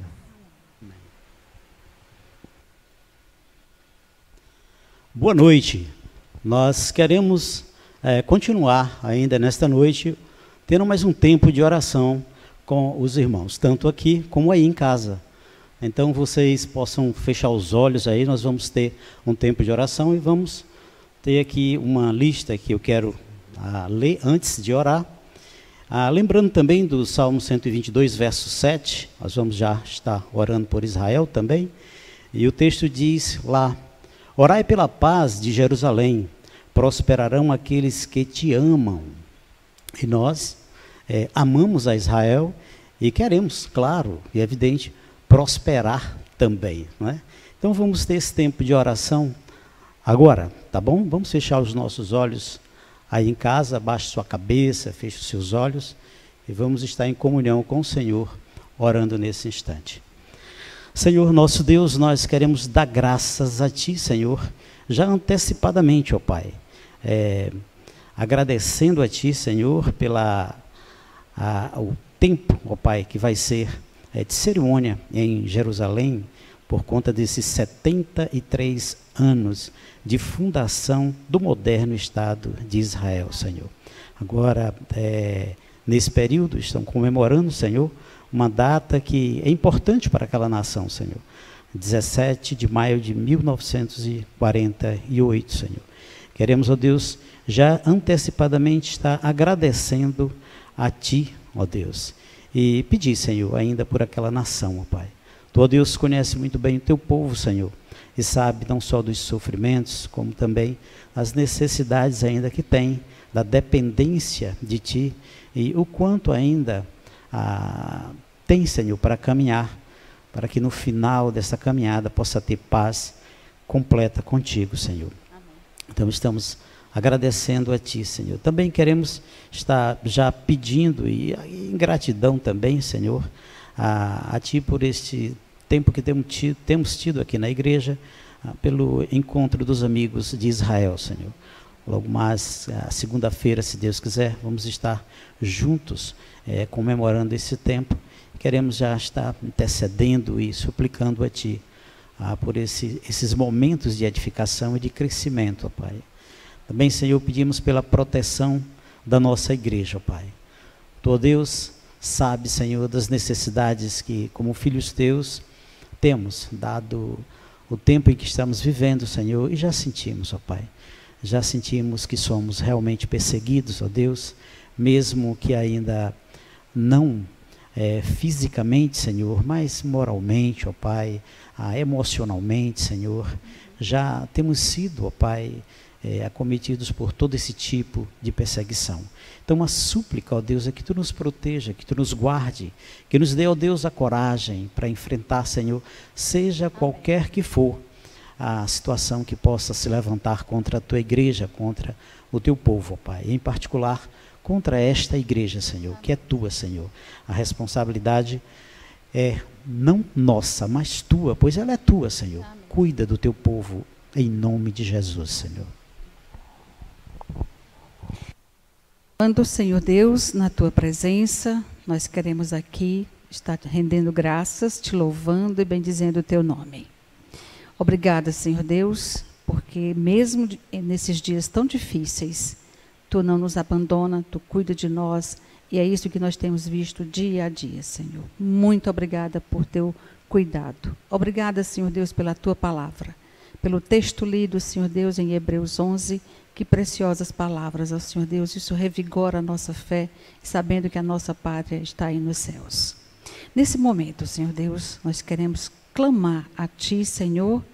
Boa noite. Nós queremos continuar ainda nesta noite, tendo mais um tempo de oração com os irmãos, tanto aqui como aí em casa. Então vocês possam fechar os olhos aí, nós vamos ter um tempo de oração e vamos ter aqui uma lista que eu quero ler antes de orar. Lembrando também do Salmo 122, verso 7, nós vamos já estar orando por Israel também, e o texto diz lá: orai pela paz de Jerusalém, prosperarão aqueles que te amam. E nós amamos a Israel e queremos, claro e evidente, prosperar também, não é? Então vamos ter esse tempo de oração agora, tá bom? Vamos fechar os nossos olhos aí em casa, abaixe sua cabeça, feche os seus olhos e vamos estar em comunhão com o Senhor, orando nesse instante. Senhor nosso Deus, nós queremos dar graças a Ti, Senhor, já antecipadamente, ó Pai, agradecendo a Ti, Senhor, o tempo, ó Pai, que vai ser de cerimônia em Jerusalém, por conta desses 73 anos de fundação do moderno Estado de Israel, Senhor. Agora, nesse período, estão comemorando, Senhor, uma data que é importante para aquela nação, Senhor. 17 de maio de 1948, Senhor. Queremos, ó Deus, já antecipadamente estar agradecendo a Ti, ó Deus, e pedir, Senhor, ainda por aquela nação, ó Pai. Tu, ó Deus, conhece muito bem o Teu povo, Senhor, e sabe não só dos sofrimentos, como também as necessidades ainda que tem, da dependência de Ti, e o quanto ainda tem, Senhor, para caminhar, para que no final dessa caminhada possa ter paz completa contigo, Senhor. Amém. Então estamos agradecendo a Ti, Senhor. Também queremos estar já pedindo, e em gratidão também, Senhor, a Ti por este tempo que temos tido aqui na igreja, pelo encontro dos amigos de Israel, Senhor. Logo mais, segunda-feira, se Deus quiser, vamos estar juntos comemorando esse tempo. Queremos já estar intercedendo e suplicando a Ti por esses momentos de edificação e de crescimento, ó Pai. Também, Senhor, pedimos pela proteção da nossa igreja, ó Pai. Tu, ó Deus, sabe, Senhor, das necessidades que, como filhos Teus, temos, dado o tempo em que estamos vivendo, Senhor, e já sentimos, ó Pai. Já sentimos que somos realmente perseguidos, ó Deus, mesmo que ainda não fisicamente, Senhor, mas moralmente, ó Pai, emocionalmente, Senhor, já temos sido, ó Pai, acometidos por todo esse tipo de perseguição. Então a súplica, ó Deus, é que Tu nos proteja, que Tu nos guarde, que nos dê, ó Deus, a coragem para enfrentar, Senhor, seja qualquer que for a situação que possa se levantar contra a Tua igreja, contra o Teu povo, ó Pai, em particular contra esta igreja, Senhor, que é Tua, Senhor. A responsabilidade é não nossa, mas Tua, pois ela é Tua, Senhor. Amém. Cuida do Teu povo, em nome de Jesus, Senhor. Quando, Senhor Deus, na Tua presença, nós queremos aqui estar rendendo graças, Te louvando e bendizendo o Teu nome. Obrigada, Senhor Deus, porque mesmo nesses dias tão difíceis, Tu não nos abandona, Tu cuida de nós, e é isso que nós temos visto dia a dia, Senhor. Muito obrigada por Teu cuidado. Obrigada, Senhor Deus, pela Tua palavra, pelo texto lido, Senhor Deus, em Hebreus 11, que preciosas palavras, ó Senhor Deus, isso revigora a nossa fé, sabendo que a nossa pátria está aí nos céus. Nesse momento, Senhor Deus, nós queremos clamar a Ti, Senhor,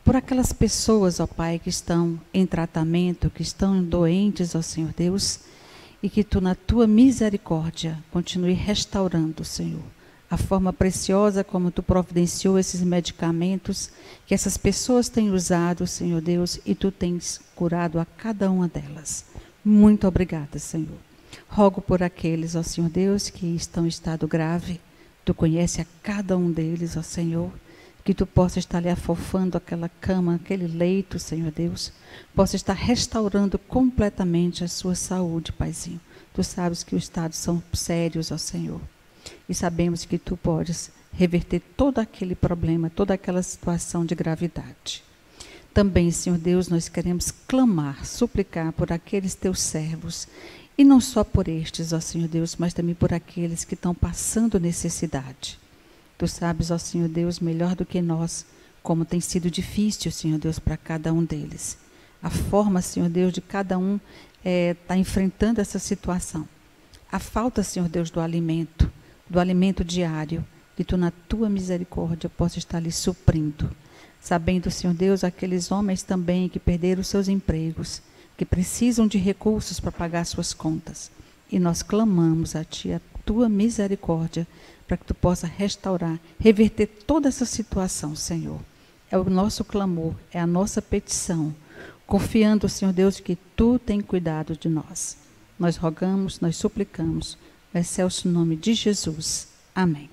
por aquelas pessoas, ó Pai, que estão em tratamento, que estão doentes, ó Senhor Deus, e que Tu, na Tua misericórdia, continue restaurando, Senhor, a forma preciosa como Tu providenciou esses medicamentos que essas pessoas têm usado, Senhor Deus, e Tu tens curado a cada uma delas. Muito obrigada, Senhor. Rogo por aqueles, ó Senhor Deus, que estão em estado grave. Tu conhece a cada um deles, ó Senhor. Que Tu possa estar ali afofando aquela cama, aquele leito, Senhor Deus. Possa estar restaurando completamente a sua saúde, Paizinho. Tu sabes que os estados são sérios, ó Senhor. E sabemos que Tu podes reverter todo aquele problema, toda aquela situação de gravidade. Também, Senhor Deus, nós queremos clamar, suplicar por aqueles Teus servos. E não só por estes, ó Senhor Deus, mas também por aqueles que estão passando necessidade. Tu sabes, ó Senhor Deus, melhor do que nós, como tem sido difícil, Senhor Deus, para cada um deles. A forma, Senhor Deus, de cada um está enfrentando essa situação. A falta, Senhor Deus, do alimento diário, que Tu, na Tua misericórdia, possa estar lhe suprindo. Sabendo, Senhor Deus, aqueles homens também que perderam seus empregos, que precisam de recursos para pagar suas contas. E nós clamamos a Ti, a Tua misericórdia, para que Tu possa restaurar, reverter toda essa situação, Senhor. É o nosso clamor, é a nossa petição, confiando, Senhor Deus, que Tu tem cuidado de nós. Nós rogamos, nós suplicamos, no excelso nome de Jesus. Amém.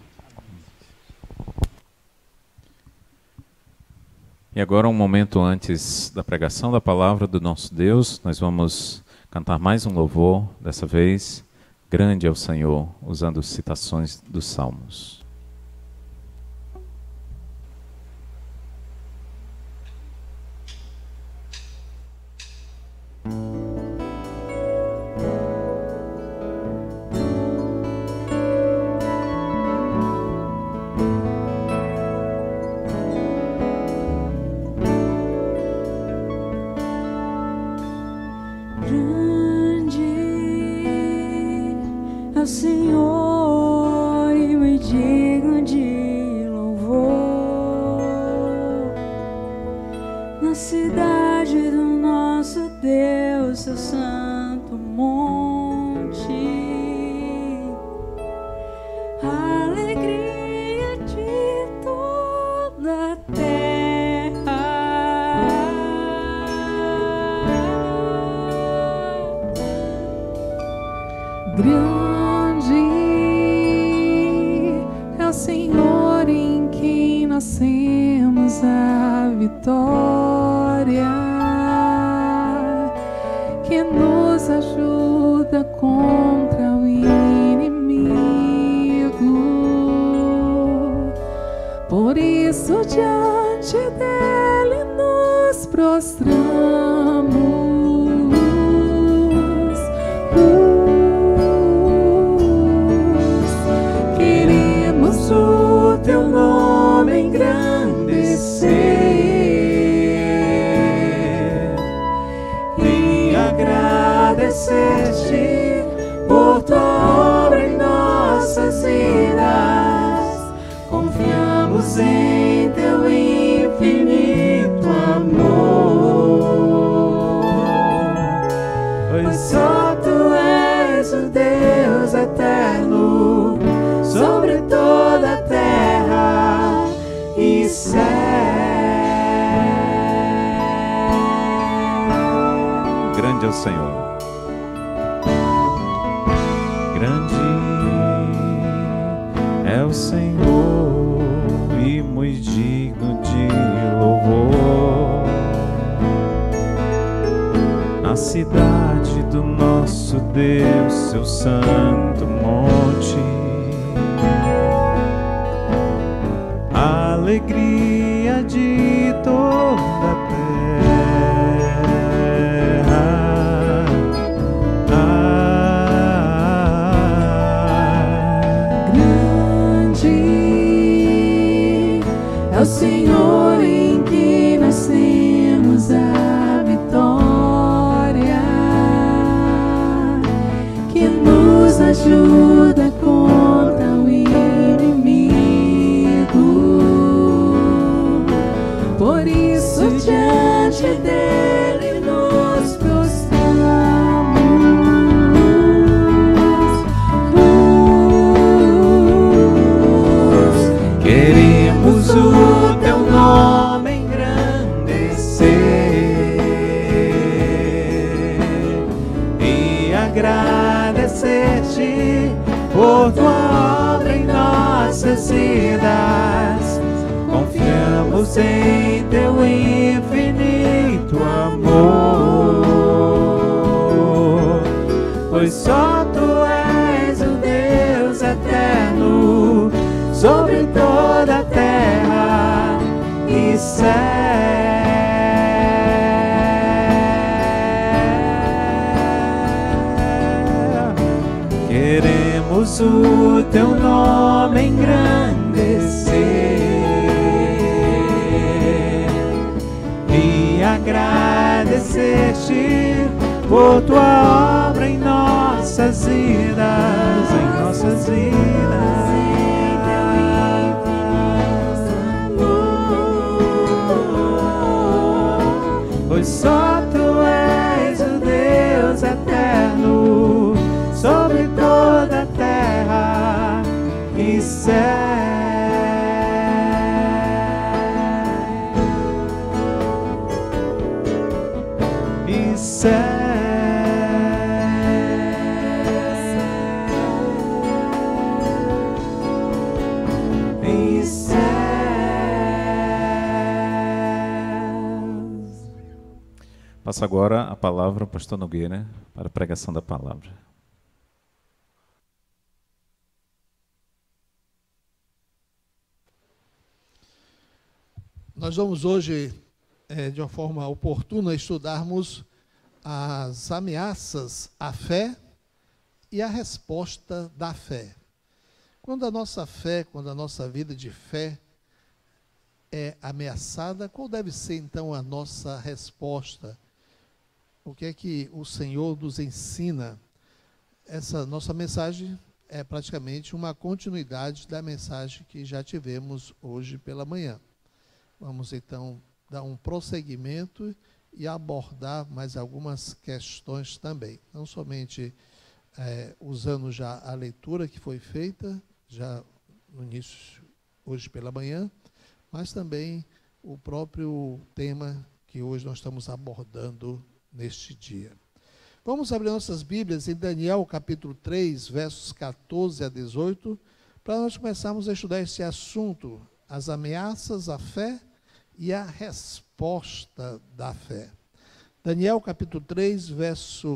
E agora, um momento antes da pregação da palavra do nosso Deus, nós vamos cantar mais um louvor, dessa vez, Grande é o Senhor, usando citações dos Salmos. Ao Senhor e me digno de louvor na cidade do nosso Deus, seu santo monte. A alegria de toda a terra. Grande é o Senhor em quem nós temos a vitória, que nos ajuda contra o inimigo. Por isso diante dele nos prostramos. O Teu nome engrandecer e agradecer-te por Tua obra em nossas vidas. Confiamos em Teu infinito amor, pois só Tu és o Deus eterno sobre toda a terra e céu. Grande é o Senhor. Grande é o Senhor e muito digno de louvor na cidade do nosso Deus, seu santo monte. A alegria de toda a terra. Grande é o Senhor em que nós temos a vitória, que nos ajuda contra o inimigo. agradecer-te por tua obra em nossas vidas. Confiamos em teu infinito amor, pois só tu és o Deus eterno sobre toda a terra e céu. Queremos o teu nome engrandecer e agradecer-te por tua obra em nossas vidas, em nossas vidas. Pois só tu és o Deus eterno sobre toda a terra e céu. E céu. E céu. Passo agora a palavra ao pastor Nogueira para a pregação da palavra. Nós vamos hoje, de uma forma oportuna, estudarmos as ameaças à fé e a resposta da fé. Quando a nossa fé, quando a nossa vida de fé é ameaçada, qual deve ser então a nossa resposta? O que é que o Senhor nos ensina? Essa nossa mensagem é praticamente uma continuidade da mensagem que já tivemos hoje pela manhã. Vamos então dar um prosseguimento e abordar mais algumas questões também. Não somente usando já a leitura que foi feita, já no início, hoje pela manhã, mas também o próprio tema que hoje nós estamos abordando neste dia. Vamos abrir nossas Bíblias em Daniel, capítulo 3, versos 14 a 18, para nós começarmos a estudar esse assunto, as ameaças à fé e a resposta da fé. Daniel, capítulo 3, verso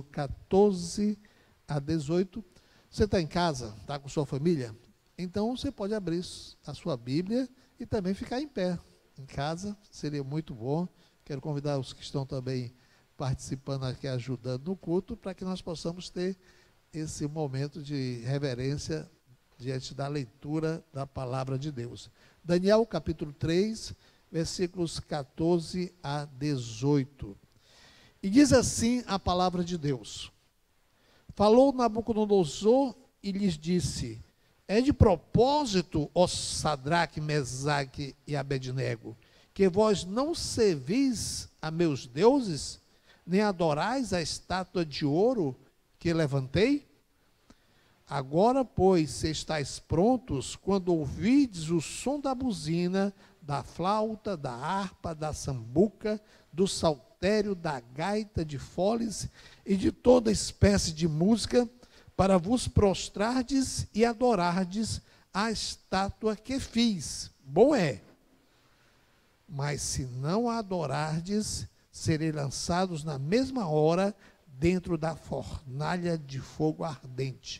14 a 18. Você está em casa, está com sua família? Então você pode abrir a sua Bíblia e também ficar em pé. Em casa seria muito bom. Quero convidar os que estão também participando aqui, ajudando no culto, para que nós possamos ter esse momento de reverência diante da leitura da palavra de Deus. Daniel, capítulo 3, versículos 14 a 18. E diz assim a palavra de Deus: falou Nabucodonosor e lhes disse: é de propósito, ó Sadraque, Mesaque e Abednego, que vós não servis a meus deuses, nem adorais a estátua de ouro que levantei? Agora, pois, se estáis prontos, quando ouvides o som da buzina, da flauta, da harpa, da sambuca, do saltério, da gaita, de foles e de toda espécie de música, para vos prostrardes e adorardes a estátua que fiz. Bom é. Mas se não a adorardes, serei lançados na mesma hora dentro da fornalha de fogo ardente.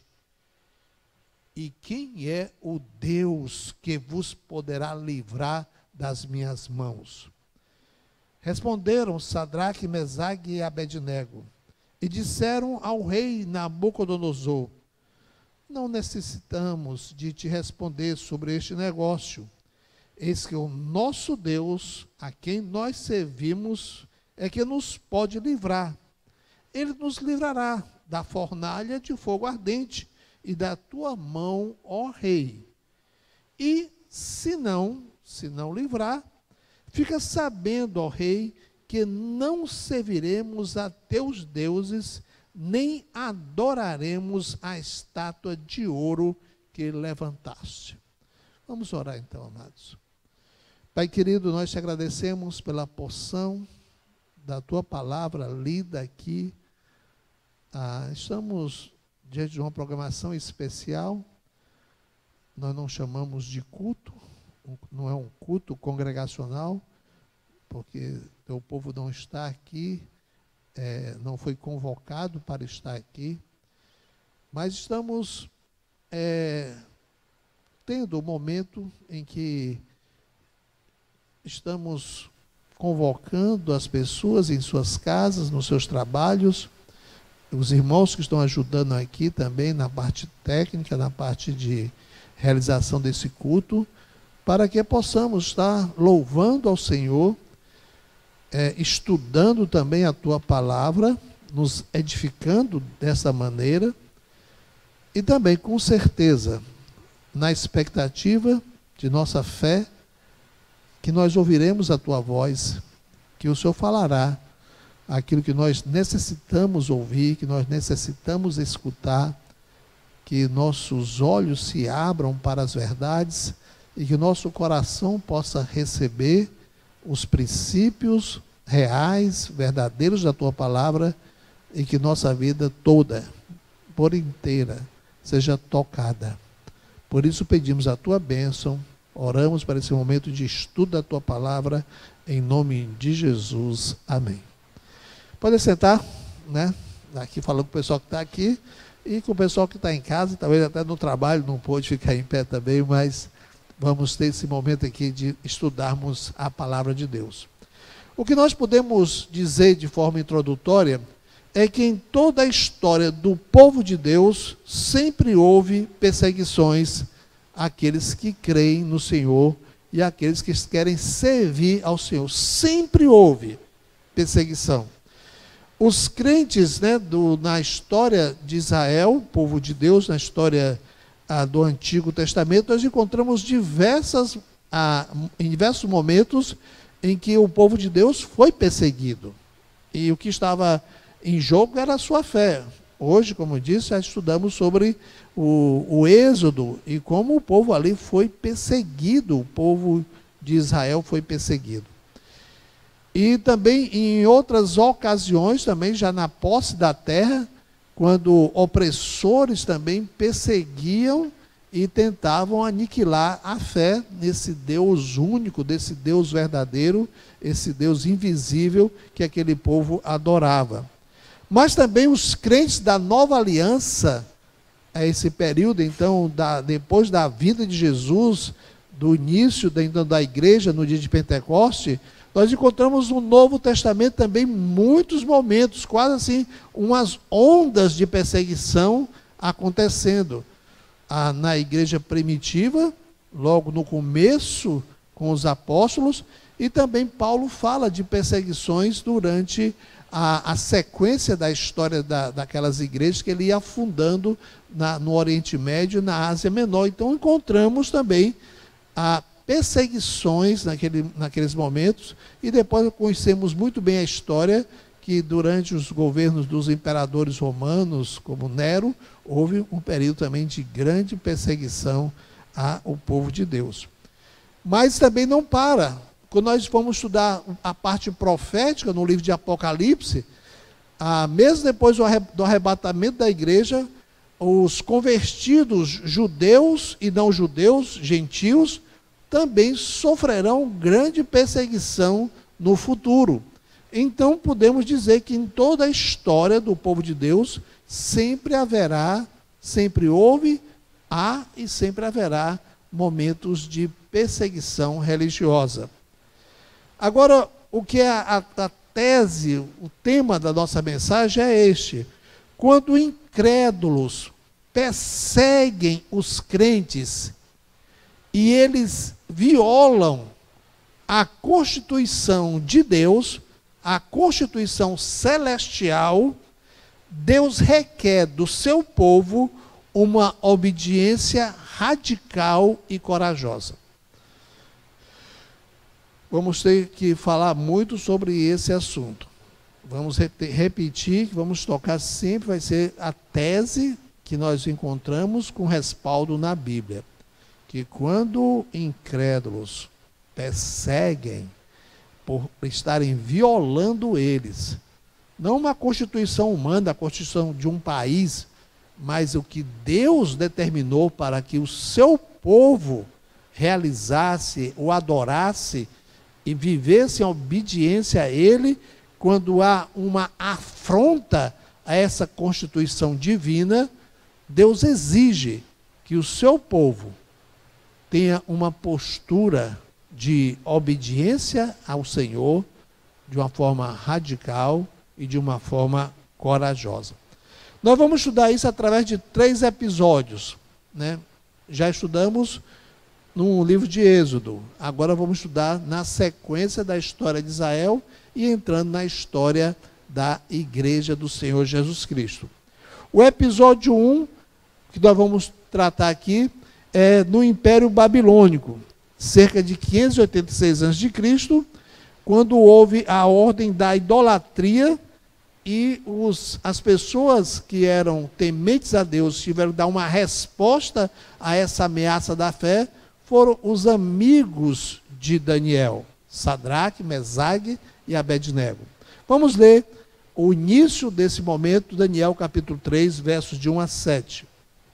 E quem é o Deus que vos poderá livrar das minhas mãos? Responderam Sadraque, Mesaque e Abednego, e disseram ao rei Nabucodonosor: não necessitamos de te responder sobre este negócio. Eis que o nosso Deus, a quem nós servimos, é que nos pode livrar. Ele nos livrará da fornalha de fogo ardente e da tua mão, ó rei. E se não livrar, fica sabendo, ó rei, que não serviremos a teus deuses, nem adoraremos a estátua de ouro que levantaste. Vamos orar então, amados. Pai querido, nós te agradecemos pela porção da tua palavra lida aqui Estamos diante de uma programação especial. Nós não chamamos de culto, não é um culto congregacional, porque o povo não está aqui, não foi convocado para estar aqui, mas estamos tendo o momento em que estamos convocando as pessoas em suas casas, nos seus trabalhos, os irmãos que estão ajudando aqui também na parte técnica, na parte de realização desse culto, para que possamos estar louvando ao Senhor, estudando também a Tua Palavra, nos edificando dessa maneira, e também, com certeza, na expectativa de nossa fé, que nós ouviremos a Tua voz, que o Senhor falará aquilo que nós necessitamos ouvir, que nós necessitamos escutar, que nossos olhos se abram para as verdades e que nosso coração possa receber os princípios reais, verdadeiros da Tua Palavra e que nossa vida toda, por inteira, seja tocada. Por isso pedimos a Tua bênção, oramos para esse momento de estudo da Tua Palavra, em nome de Jesus. Amém. Pode sentar, né? Aqui falando com o pessoal que está aqui e com o pessoal que está em casa, talvez até no trabalho não pôde ficar em pé também, mas vamos ter esse momento aqui de estudarmos a Palavra de Deus. O que nós podemos dizer de forma introdutória é que em toda a história do povo de Deus sempre houve perseguições àqueles que creem no Senhor e àqueles que querem servir ao Senhor. Sempre houve perseguição. Os crentes, né, na história de Israel, povo de Deus, na história do Antigo Testamento, nós encontramos em diversos momentos em que o povo de Deus foi perseguido. E o que estava em jogo era a sua fé. Hoje, como disse, já estudamos sobre o Êxodo e como o povo ali foi perseguido, o povo de Israel foi perseguido. E também em outras ocasiões, também já na posse da terra, quando opressores também perseguiam e tentavam aniquilar a fé nesse Deus único, desse Deus verdadeiro, esse Deus invisível que aquele povo adorava. Mas também os crentes da nova aliança, esse período então, depois da vinda de Jesus, do início da igreja no dia de Pentecoste, nós encontramos no Novo Testamento também muitos momentos, quase assim, umas ondas de perseguição acontecendo. Na igreja primitiva, logo no começo, com os apóstolos, e também Paulo fala de perseguições durante a sequência da história daquelas igrejas que ele ia fundando no Oriente Médio e na Ásia Menor. Então encontramos também perseguições naqueles momentos, e depois conhecemos muito bem a história que durante os governos dos imperadores romanos, como Nero, houve um período também de grande perseguição ao povo de Deus. Mas também não para. Quando nós formos estudar a parte profética no livro de Apocalipse, mesmo depois do arrebatamento da igreja, os convertidos judeus e não judeus, gentios, também sofrerão grande perseguição no futuro. Então podemos dizer que em toda a história do povo de Deus, sempre haverá, sempre houve, há e sempre haverá momentos de perseguição religiosa. Agora, o que é a tese, o tema da nossa mensagem é este: quando incrédulos perseguem os crentes e eles violam a Constituição de Deus, a Constituição celestial, Deus requer do seu povo uma obediência radical e corajosa. Vamos ter que falar muito sobre esse assunto. Vamos repetir, vamos tocar sempre, vai ser a tese que nós encontramos com respaldo na Bíblia. Que quando incrédulos perseguem por estarem violando eles Não uma constituição humana, a constituição de um país, mas o que Deus determinou para que o seu povo realizasse, o adorasse e vivesse em obediência a Ele, quando há uma afronta a essa constituição divina, Deus exige que o seu povo tenha uma postura de obediência ao Senhor, de uma forma radical e de uma forma corajosa. Nós vamos estudar isso através de 3 episódios, né? Já estudamos no livro de Êxodo, agora vamos estudar na sequência da história de Israel e entrando na história da Igreja do Senhor Jesus Cristo. O episódio 1, que nós vamos tratar aqui, é no Império Babilônico, cerca de 586 a.C., quando houve a ordem da idolatria e as pessoas que eram tementes a Deus tiveram que dar uma resposta a essa ameaça da fé, foram os amigos de Daniel, Sadraque, Mesague e Abednego. Vamos ler o início desse momento, Daniel capítulo 3, versos de 1 a 7.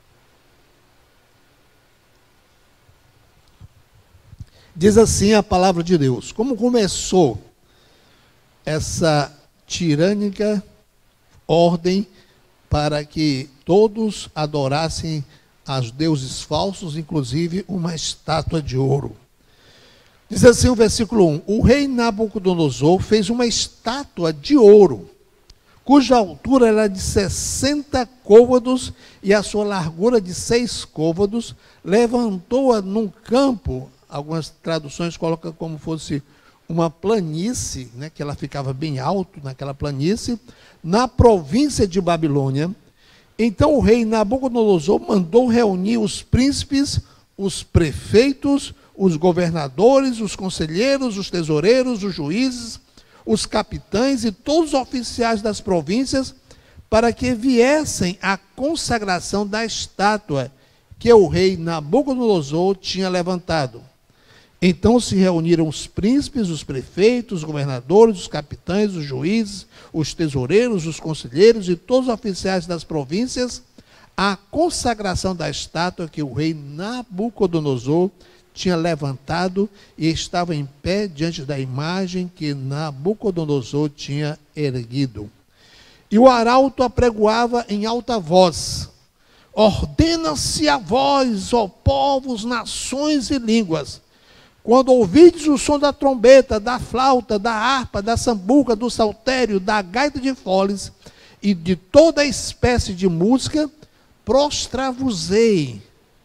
Diz assim a palavra de Deus: como começou essa tirânica ordem para que todos adorassem aos deuses falsos, inclusive uma estátua de ouro. Diz assim o versículo 1: o rei Nabucodonosor fez uma estátua de ouro, cuja altura era de 60 côvados e a sua largura de 6 côvados, levantou-a num campo, algumas traduções colocam como fosse uma planície, né, que ela ficava bem alto naquela planície, na província de Babilônia. Então o rei Nabucodonosor mandou reunir os príncipes, os prefeitos, os governadores, os conselheiros, os tesoureiros, os juízes, os capitães e todos os oficiais das províncias para que viessem à consagração da estátua que o rei Nabucodonosor tinha levantado. Então se reuniram os príncipes, os prefeitos, os governadores, os capitães, os juízes, os tesoureiros, os conselheiros e todos os oficiais das províncias à consagração da estátua que o rei Nabucodonosor tinha levantado e estava em pé diante da imagem que Nabucodonosor tinha erguido. E o arauto apregoava em alta voz: ordena-se a vós, ó povos, nações e línguas, quando ouvides o som da trombeta, da flauta, da harpa, da sambuca, do saltério, da gaita de foles e de toda espécie de música, prostrar-vos-ei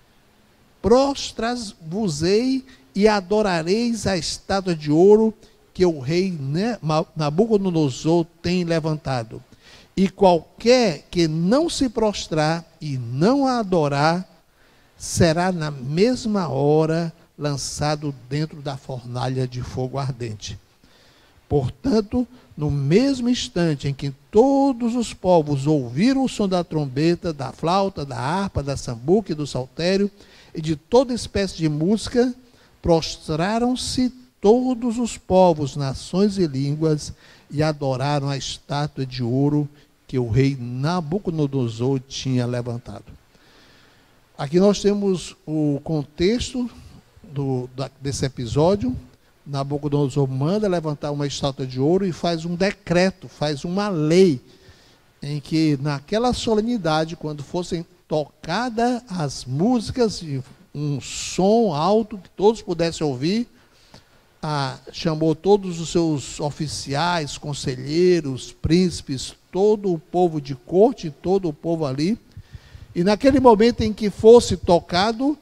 e adorareis a estátua de ouro que o rei Nabucodonosor tem levantado. E qualquer que não se prostrar e não a adorar, será na mesma hora lançado dentro da fornalha de fogo ardente. Portanto, no mesmo instante em que todos os povos ouviram o som da trombeta, da flauta, da harpa, da sambuca e do saltério, e de toda espécie de música, prostraram-se todos os povos, nações e línguas, e adoraram a estátua de ouro que o rei Nabucodonosor tinha levantado. Aqui nós temos o contexto desse episódio. Nabucodonosor manda levantar uma estátua de ouro e faz um decreto, faz uma lei, em que naquela solenidade, quando fossem tocadas as músicas, e um som alto que todos pudessem ouvir, chamou todos os seus oficiais, conselheiros, príncipes, todo o povo de corte, todo o povo ali, e naquele momento em que fosse tocado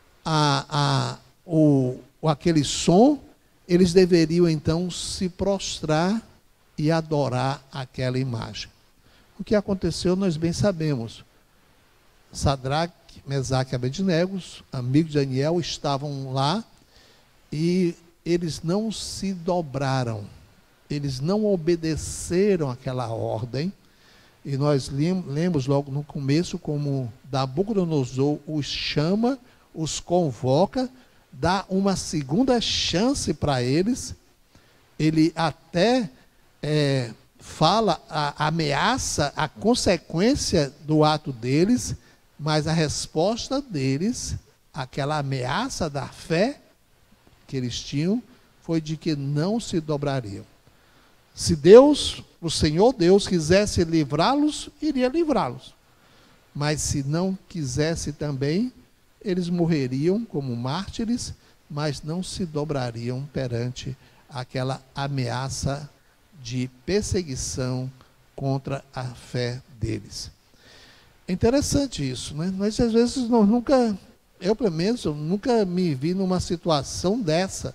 aquele som, eles deveriam então se prostrar e adorar aquela imagem. O que aconteceu nós bem sabemos. Sadraque, Mesaque e Abednego, amigos de Daniel, estavam lá e eles não se dobraram, eles não obedeceram àquela ordem. E nós lemos logo no começo como Nabucodonosor os chama, os convoca, dá uma segunda chance para eles. Ele até fala a ameaça, a consequência do ato deles, mas a resposta deles, aquela ameaça da fé que eles tinham, foi de que não se dobrariam. Se Deus, o Senhor Deus, quisesse livrá-los, iria livrá-los. Mas se não quisesse também, eles morreriam como mártires, mas não se dobrariam perante aquela ameaça de perseguição contra a fé deles. É interessante isso, né? Mas às vezes eu pelo menos, nunca me vi numa situação dessa.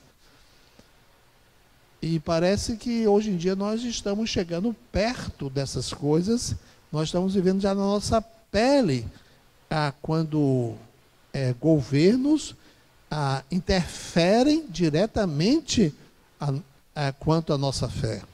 E parece que hoje em dia nós estamos chegando perto dessas coisas, nós estamos vivendo já na nossa pele, quando governos interferem diretamente quanto à nossa fé.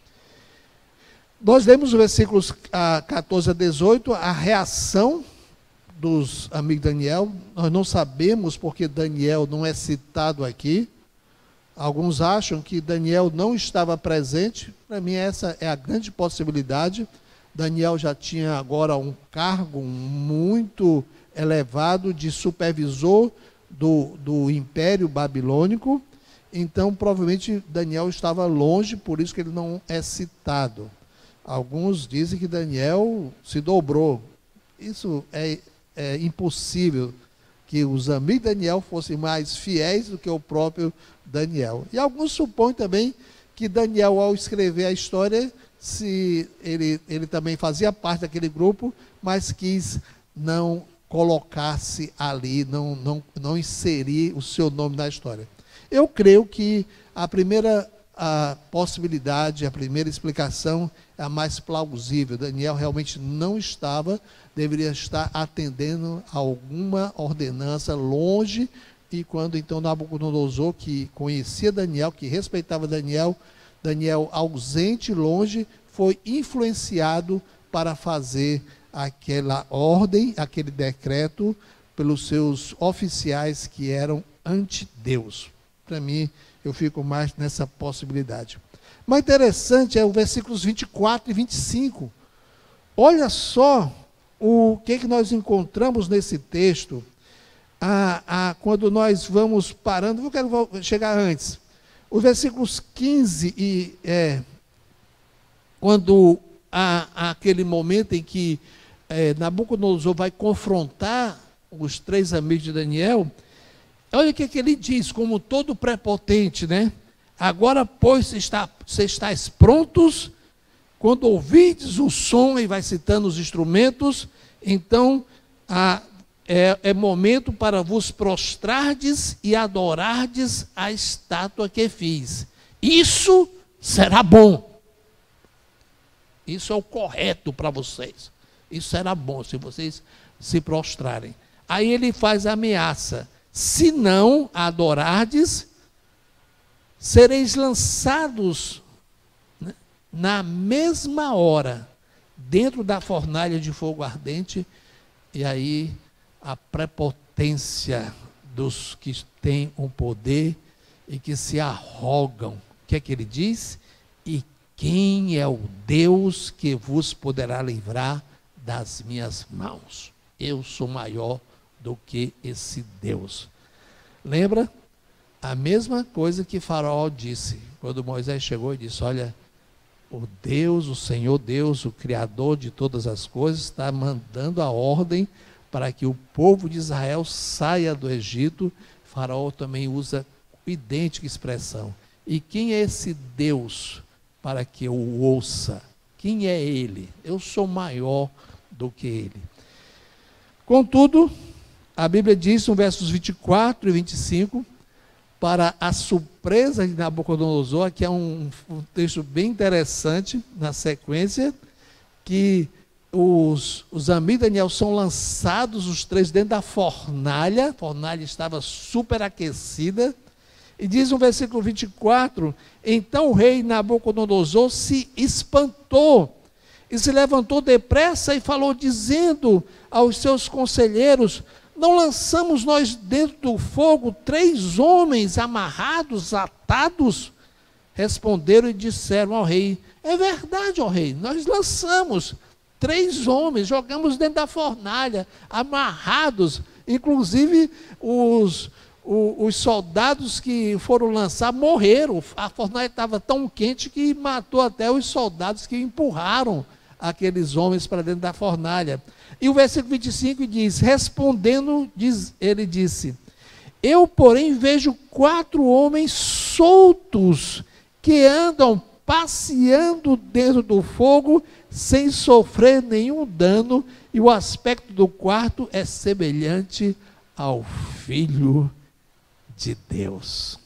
Nós lemos os versículos 14 a 18, a reação dos amigos de Daniel. Nós não sabemos porque Daniel não é citado aqui. Alguns acham que Daniel não estava presente. Para mim, essa é a grande possibilidade. Daniel já tinha agora um cargo muito elevado de supervisor do Império Babilônico. Então, provavelmente, Daniel estava longe, por isso que ele não é citado. Alguns dizem que Daniel se dobrou. Isso é impossível, que os amigos de Daniel fossem mais fiéis do que o próprio Daniel. E alguns supõem também que Daniel, ao escrever a história, ele também fazia parte daquele grupo, mas quis não colocar-se ali, não inserir o seu nome na história. Eu creio que a primeira possibilidade, a primeira explicação é a mais plausível. Daniel realmente não deveria estar atendendo a alguma ordenança longe, e quando então Nabucodonosor, que conhecia Daniel, que respeitava Daniel ausente, longe, foi influenciado para fazer aquela ordem, aquele decreto, pelos seus oficiais que eram anti-Deus. Para mim, eu fico mais nessa possibilidade. Mas interessante é o versículos 24 e 25. Olha só o que nós encontramos nesse texto. Quando nós vamos parando, eu quero chegar antes. Os versículos 15, quando há aquele momento em que Nabucodonosor vai confrontar os 3 amigos de Daniel, olha o que ele diz, como todo prepotente, né? Agora, pois, vocês estáis prontos, quando ouvirdes o som, e vai citando os instrumentos, então é momento para vos prostrardes e adorardes a estátua que fiz. Isso será bom. Isso é o correto para vocês. Isso será bom se vocês se prostrarem. Aí ele faz a ameaça. Se não adorardes, sereis lançados na mesma hora dentro da fornalha de fogo ardente. E aí a prepotência dos que têm o poder e que se arrogam. O que é que ele diz? E quem é o Deus que vos poderá livrar das minhas mãos? Eu sou maior do que esse Deus. Lembra? A mesma coisa que Faraó disse, quando Moisés chegou e disse, olha, o Deus, o Senhor Deus, o Criador de todas as coisas, está mandando a ordem para que o povo de Israel saia do Egito. Faraó também usa idêntica expressão. E quem é esse Deus para que eu o ouça? Quem é ele? Eu sou maior do que ele. Contudo, a Bíblia diz, no versos 24 e 25, para a surpresa de Nabucodonosor, que é um texto bem interessante na sequência, que os amigos de Daniel são lançados, os 3, dentro da fornalha. A fornalha estava superaquecida. E diz no versículo 24, então o rei Nabucodonosor se espantou e se levantou depressa e falou, dizendo aos seus conselheiros, não lançamos nós dentro do fogo 3 homens amarrados, atados? Responderam e disseram ao rei, É verdade, ó rei, nós lançamos 3 homens, jogamos dentro da fornalha, amarrados, inclusive os soldados que foram lançar morreram. A fornalha estava tão quente que matou até os soldados que empurraram aqueles homens para dentro da fornalha. E o versículo 25 diz, respondendo, ele disse, eu, porém, vejo 4 homens soltos que andam passeando dentro do fogo sem sofrer nenhum dano, e o aspecto do quarto é semelhante ao Filho de Deus.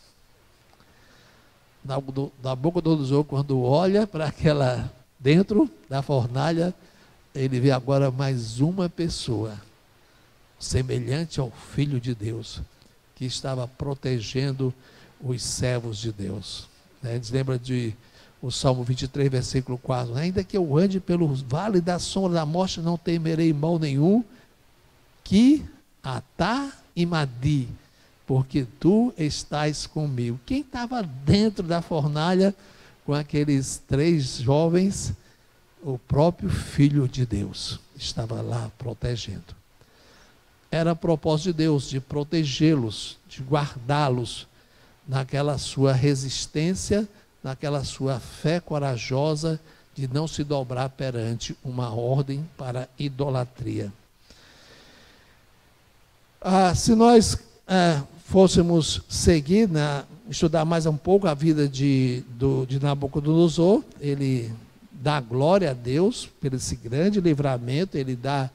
Nabucodonosor, quando olha para aquela dentro da fornalha, ele vê agora mais uma pessoa, semelhante ao Filho de Deus, que estava protegendo os servos de Deus. A gente lembra de o Salmo 23, versículo 4. Ainda que eu ande pelo vale da sombra da morte, não temerei mal nenhum, que Atá e Madi, porque tu estás comigo. Quem estava dentro da fornalha com aqueles 3 jovens? O próprio Filho de Deus estava lá protegendo. Era propósito de Deus de protegê-los, de guardá-los naquela sua resistência, naquela sua fé corajosa de não se dobrar perante uma ordem para idolatria. Se nós fôssemos seguir, estudar mais um pouco a vida de Nabucodonosor, ele dá glória a Deus por esse grande livramento, ele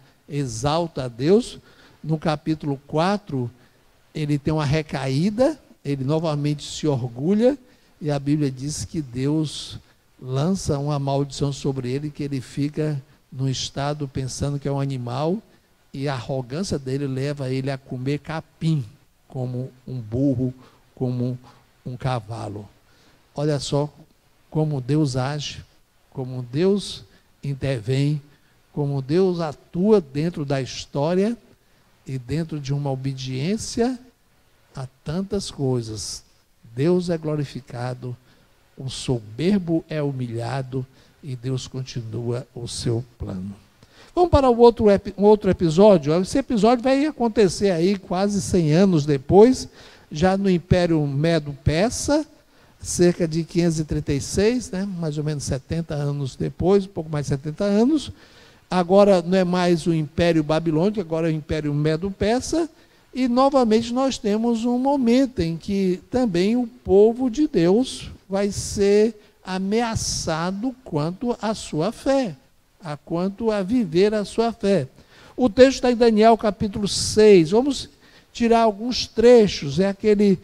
exalta a Deus. No capítulo 4, ele tem uma recaída, ele novamente se orgulha, e a Bíblia diz que Deus lança uma maldição sobre ele, que ele fica num estado pensando que é um animal, e a arrogância dele leva ele a comer capim, como um burro, como um cavalo. Olha só como Deus age, como Deus intervém, como Deus atua dentro da história e dentro de uma obediência a tantas coisas. Deus é glorificado, o soberbo é humilhado e Deus continua o seu plano. Vamos para um outro episódio. Esse episódio vai acontecer aí quase 100 anos depois, já no Império Medo-Persa, cerca de 536, mais ou menos 70 anos depois, um pouco mais de 70 anos. Agora não é mais o Império Babilônico, agora é o Império Medo-Persa. E novamente nós temos um momento em que também o povo de Deus vai ser ameaçado quanto à sua fé, quanto a viver a sua fé. O texto está em Daniel capítulo 6, vamos tirar alguns trechos, é aquele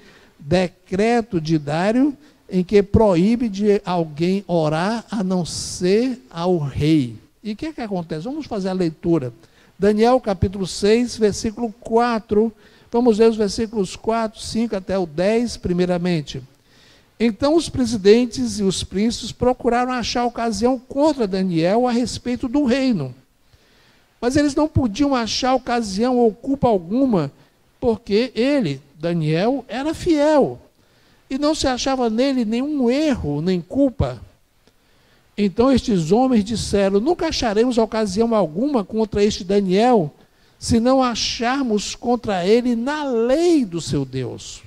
decreto de Dário em que proíbe de alguém orar a não ser ao rei. E o que acontece? Vamos fazer a leitura. Daniel capítulo 6, versículo 4, vamos ver os versículos 4, 5 até o 10, primeiramente. Então os presidentes e os príncipes procuraram achar ocasião contra Daniel a respeito do reino. Mas eles não podiam achar ocasião ou culpa alguma, porque ele, Daniel, era fiel, e não se achava nele nenhum erro, nem culpa. Então estes homens disseram, nunca acharemos ocasião alguma contra este Daniel, se não acharmos contra ele na lei do seu Deus.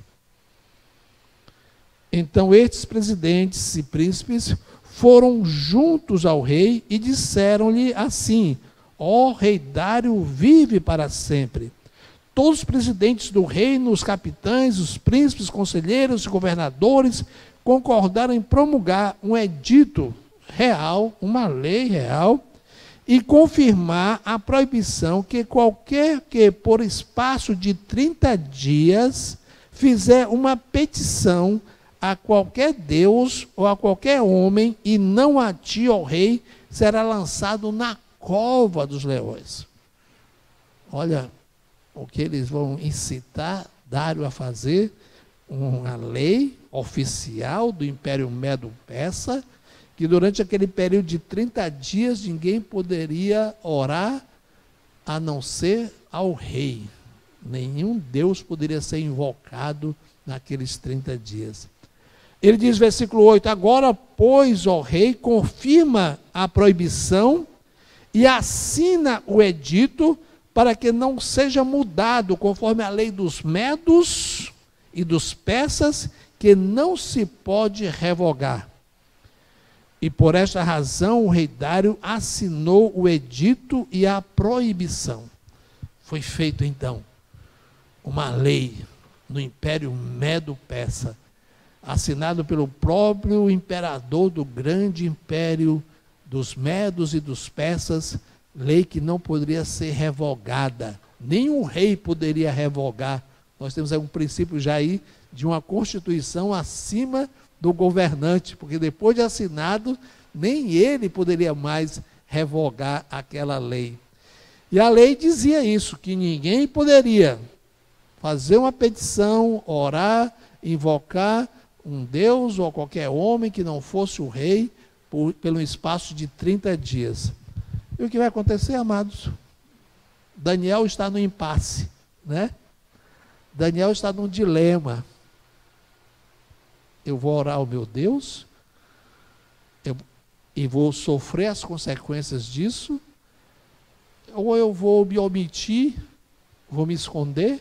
Então estes presidentes e príncipes foram juntos ao rei e disseram-lhe assim, ó rei Dário, vive para sempre. Todos os presidentes do reino, os capitães, os príncipes, conselheiros e governadores concordaram em promulgar um edito real, uma lei real, e confirmar a proibição que qualquer que por espaço de 30 dias fizer uma petição a qualquer Deus ou a qualquer homem e não a ti, ó rei, será lançado na cova dos leões. Olha o que eles vão incitar Dário a fazer, uma lei oficial do Império Medo-Persa, que durante aquele período de 30 dias ninguém poderia orar a não ser ao rei. Nenhum Deus poderia ser invocado naqueles 30 dias. Ele diz, versículo 8, agora, pois, ó rei, confirma a proibição e assina o edito para que não seja mudado conforme a lei dos medos e dos persas, que não se pode revogar. E por esta razão o rei Dário assinou o edito e a proibição. Foi feito então uma lei no Império Medo-Persa, assinado pelo próprio imperador do grande império dos Medos e dos Persas, lei que não poderia ser revogada. Nenhum rei poderia revogar. Nós temos aí um princípio já aí de uma constituição acima do governante, porque depois de assinado, nem ele poderia mais revogar aquela lei. E a lei dizia isso, que ninguém poderia fazer uma petição, orar, invocar um Deus ou qualquer homem que não fosse o rei pelo espaço de 30 dias. E o que vai acontecer, amados? Daniel está no impasse, né? Daniel está num dilema. Eu vou orar ao meu Deus e vou sofrer as consequências disso, ou eu vou me omitir, vou me esconder,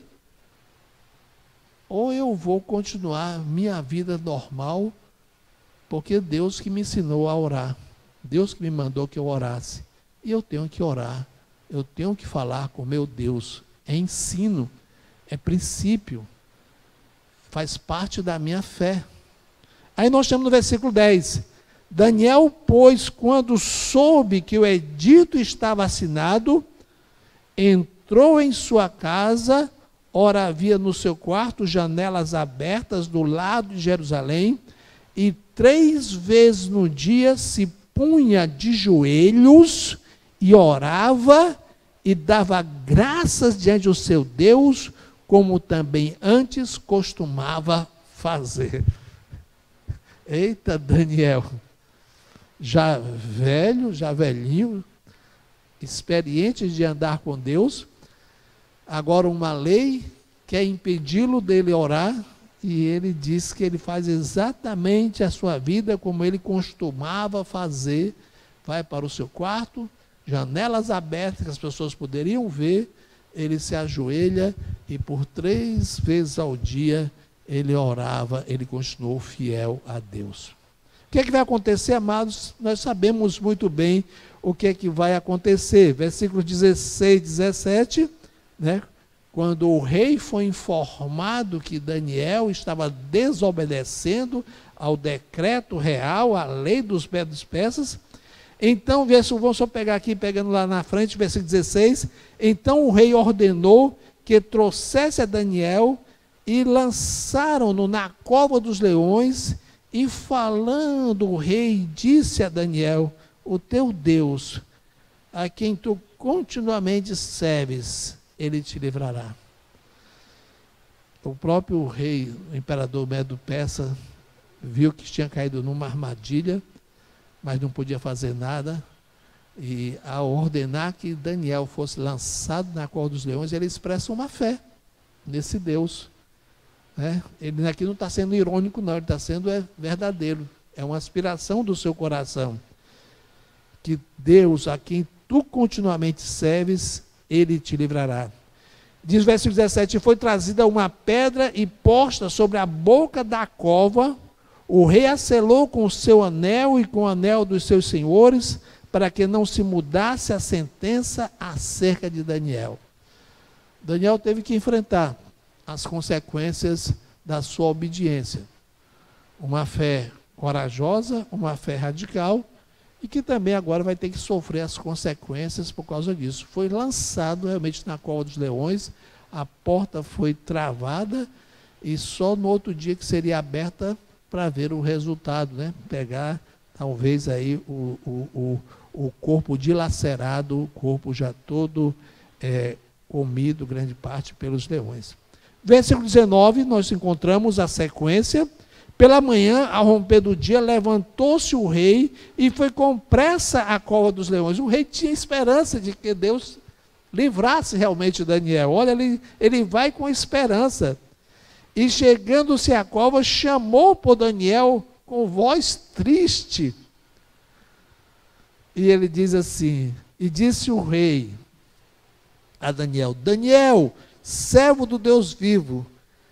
ou eu vou continuar minha vida normal, porque Deus que me ensinou a orar, Deus que me mandou que eu orasse, e eu tenho que orar, eu tenho que falar com meu Deus, é ensino, é princípio, faz parte da minha fé. Aí nós temos no versículo 10, Daniel, pois, quando soube que o edito estava assinado, entrou em sua casa, ora havia no seu quarto janelas abertas do lado de Jerusalém, e 3 vezes no dia se punha de joelhos e orava e dava graças diante do seu Deus, como também antes costumava fazer. Eita, Daniel, já velho, já velhinho, experiente de andar com Deus, agora uma lei quer impedi-lo dele orar, e ele diz que ele faz exatamente a sua vida como ele costumava fazer, vai para o seu quarto, janelas abertas que as pessoas poderiam ver, ele se ajoelha e por 3 vezes ao dia ele orava, ele continuou fiel a Deus. O que é que vai acontecer, amados? Nós sabemos muito bem o que é que vai acontecer. Versículos 16 e 17, né? Quando o rei foi informado que Daniel estava desobedecendo ao decreto real, à lei dos medos persas, então, vamos só pegar aqui, pegando lá na frente, versículo 16, então o rei ordenou que trouxesse a Daniel e lançaram-no na cova dos leões, e falando o rei, disse a Daniel, o teu Deus, a quem tu continuamente serves, ele te livrará. O próprio rei, o imperador Medo-Persa, viu que tinha caído numa armadilha, mas não podia fazer nada, e ao ordenar que Daniel fosse lançado na cova dos leões, ele expressa uma fé nesse Deus. Né? Ele aqui não está sendo irônico, não, ele está sendo verdadeiro, é uma aspiração do seu coração, que Deus, a quem tu continuamente serves, ele te livrará. Diz o versículo 17, foi trazida uma pedra e posta sobre a boca da cova, o rei a selou com o seu anel e com o anel dos seus senhores, para que não se mudasse a sentença acerca de Daniel. Daniel teve que enfrentar as consequências da sua obediência. Uma fé corajosa, uma fé radical, e que também agora vai ter que sofrer as consequências por causa disso. Foi lançado realmente na cova dos leões, a porta foi travada, e só no outro dia que seria aberta para ver o resultado, né? Pegar talvez aí o corpo dilacerado, o corpo já todo comido, grande parte, pelos leões. Versículo 19, nós encontramos a sequência. Pela manhã, ao romper do dia, levantou-se o rei e foi com pressa à cova dos leões. O rei tinha esperança de que Deus livrasse realmente Daniel. Olha, ele vai com esperança. E chegando-se à cova, chamou por Daniel com voz triste. E ele diz assim, e disse o rei a Daniel, Daniel, servo do Deus vivo,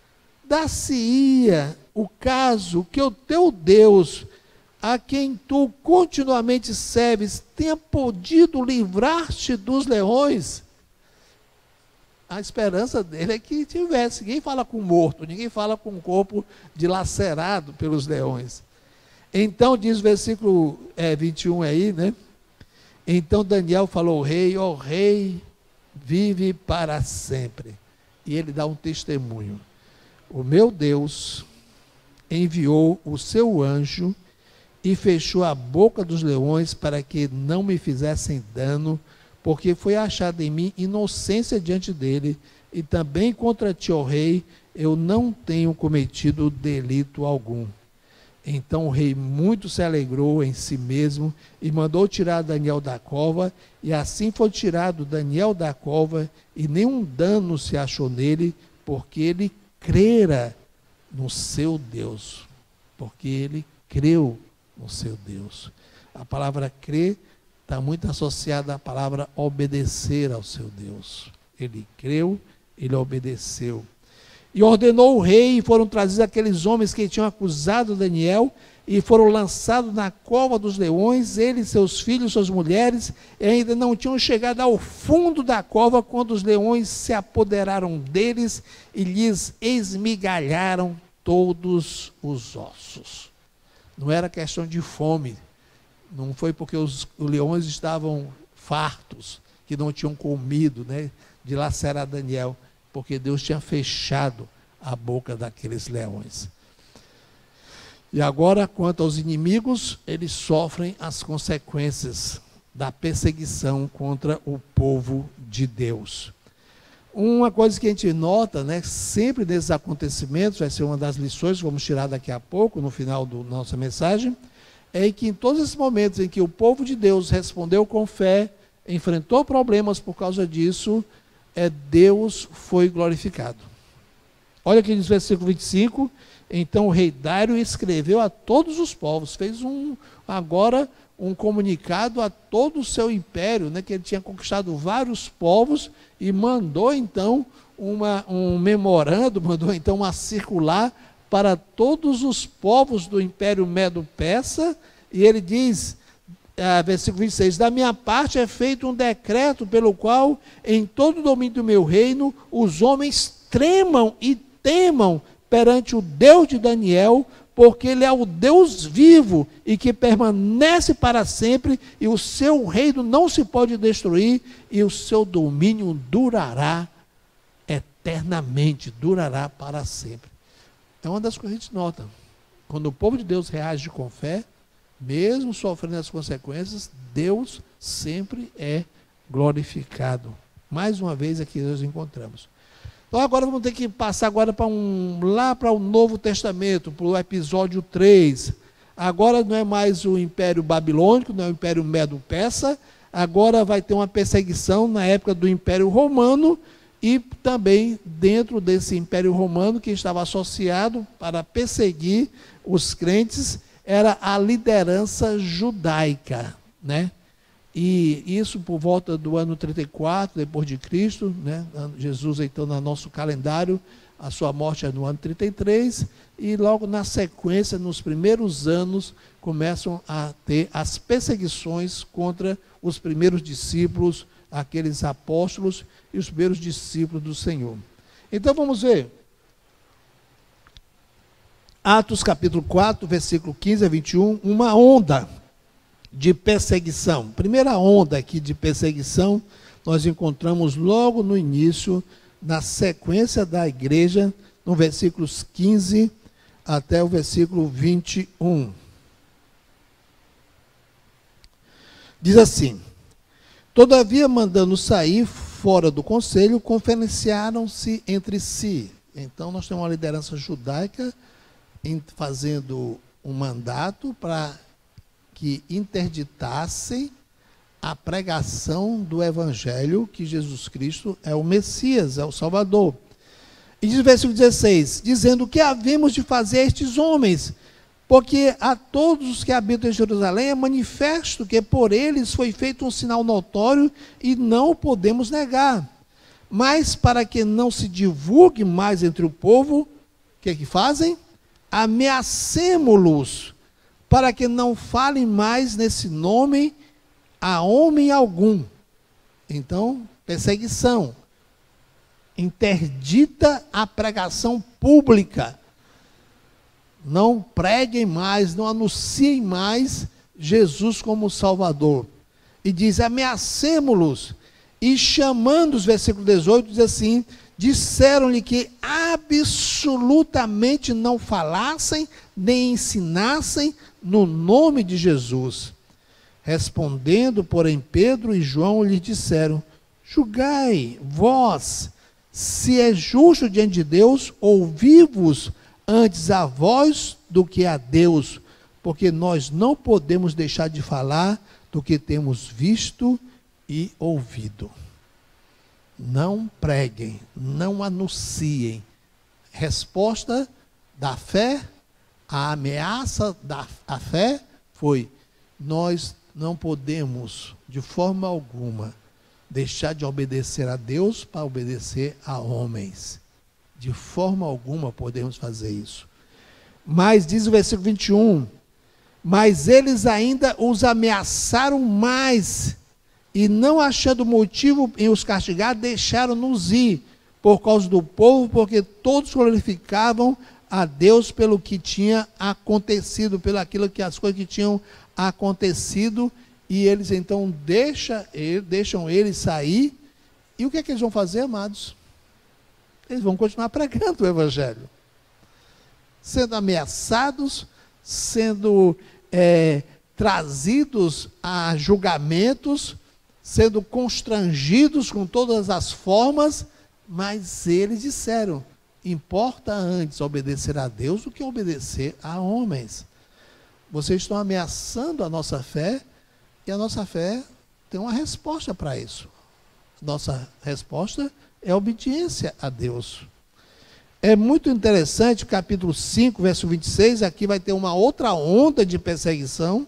dar-se-ia o caso que o teu Deus, a quem tu continuamente serves, tenha podido livrar-te dos leões? A esperança dele é que tivesse. Ninguém fala com morto, ninguém fala com um corpo dilacerado pelos leões. Então, diz o versículo 21 aí, né? Então Daniel falou ao rei, ó rei, vive para sempre. E ele dá um testemunho. O meu Deus enviou o seu anjo e fechou a boca dos leões para que não me fizessem dano, porque foi achada em mim inocência diante dele, e também contra ti, ó rei, eu não tenho cometido delito algum. Então o rei muito se alegrou em si mesmo e mandou tirar Daniel da cova, e assim foi tirado Daniel da cova, e nenhum dano se achou nele, porque ele crera no seu Deus. Porque ele creu no seu Deus. A palavra crer está muito associada à palavra obedecer ao seu Deus. Ele creu, ele obedeceu. E ordenou o rei, e foram trazidos aqueles homens que tinham acusado Daniel, e foram lançados na cova dos leões, ele, seus filhos, suas mulheres, e ainda não tinham chegado ao fundo da cova, quando os leões se apoderaram deles, e lhes esmigalharam todos os ossos. Não era questão de fome, não foi porque os leões estavam fartos, que não tinham comido, né, de lacerar Daniel, porque Deus tinha fechado a boca daqueles leões. E agora, quanto aos inimigos, eles sofrem as consequências da perseguição contra o povo de Deus. Uma coisa que a gente nota, né, sempre nesses acontecimentos, vai ser uma das lições que vamos tirar daqui a pouco, no final da nossa mensagem, é que em todos esses momentos em que o povo de Deus respondeu com fé, enfrentou problemas por causa disso, Deus foi glorificado. Olha aqui no versículo 25, então o rei Dário escreveu a todos os povos, fez agora um comunicado a todo o seu império, né, que ele tinha conquistado vários povos, e mandou então um memorando, mandou então uma circular para todos os povos do Império Medo-Persa, e ele diz, versículo 26, da minha parte é feito um decreto pelo qual em todo o domínio do meu reino os homens tremam e temam perante o Deus de Daniel, porque ele é o Deus vivo e que permanece para sempre, e o seu reino não se pode destruir, e o seu domínio durará eternamente, durará para sempre. É uma das coisas que a gente nota. Quando o povo de Deus reage com fé, mesmo sofrendo as consequências, Deus sempre é glorificado. Mais uma vez aqui nós encontramos. Então agora vamos ter que passar agora lá para o Novo Testamento, para o episódio 3. Agora não é mais o Império Babilônico, não é o Império Medo-Persa, agora vai ter uma perseguição na época do Império Romano, e também dentro desse Império Romano, que estava associado para perseguir os crentes, era a liderança judaica, né? E isso por volta do ano 34, depois de Cristo, né? Jesus, então, no nosso calendário, a sua morte é no ano 33, e logo na sequência, nos primeiros anos, começam a ter as perseguições contra os primeiros discípulos, aqueles apóstolos e os primeiros discípulos do Senhor. Então vamos ver. Atos capítulo 4, versículo 15 a 21, uma onda de perseguição. Primeira onda aqui de perseguição, nós encontramos logo no início, na sequência da igreja, no versículos 15 até o versículo 21. Diz assim: todavia, mandando sair fora do conselho, conferenciaram-se entre si. Então, nós temos uma liderança judaica fazendo um mandato para que interditassem a pregação do evangelho, que Jesus Cristo é o Messias, é o Salvador. E diz o versículo 16, dizendo: o que havemos de fazer a estes homens? Porque a todos os que habitam em Jerusalém é manifesto que por eles foi feito um sinal notório e não o podemos negar. Mas para que não se divulgue mais entre o povo, o que fazem? Ameacemo-los, para que não falem mais nesse nome a homem algum. Então, perseguição. Interdita a pregação pública. Não preguem mais, não anunciem mais Jesus como Salvador. E diz: ameacemo-los. E chamando-os, versículo 18, diz assim: disseram-lhe que absolutamente não falassem, nem ensinassem no nome de Jesus. Respondendo, porém, Pedro e João lhes disseram: julgai vós, se é justo diante de Deus, ouvir-vos antes a vós do que a Deus, porque nós não podemos deixar de falar do que temos visto e ouvido. Não preguem, não anunciem. Resposta da fé, a ameaça da fé foi: nós não podemos, de forma alguma, deixar de obedecer a Deus para obedecer a homens. De forma alguma podemos fazer isso. Mas, diz o versículo 21, mas eles ainda os ameaçaram mais, e não achando motivo em os castigar, deixaram-nos ir, por causa do povo, porque todos glorificavam a Deus pelo que tinha acontecido, pelo aquilo que as coisas que tinham acontecido, e eles então deixam eles sair. E o que é que eles vão fazer, amados? Eles vão continuar pregando o Evangelho, sendo ameaçados, sendo trazidos a julgamentos, sendo constrangidos com todas as formas, mas eles disseram: importa antes obedecer a Deus do que obedecer a homens. Vocês estão ameaçando a nossa fé, e a nossa fé tem uma resposta para isso. Nossa resposta é obediência a Deus. É muito interessante, capítulo 5, verso 26, aqui vai ter uma outra onda de perseguição,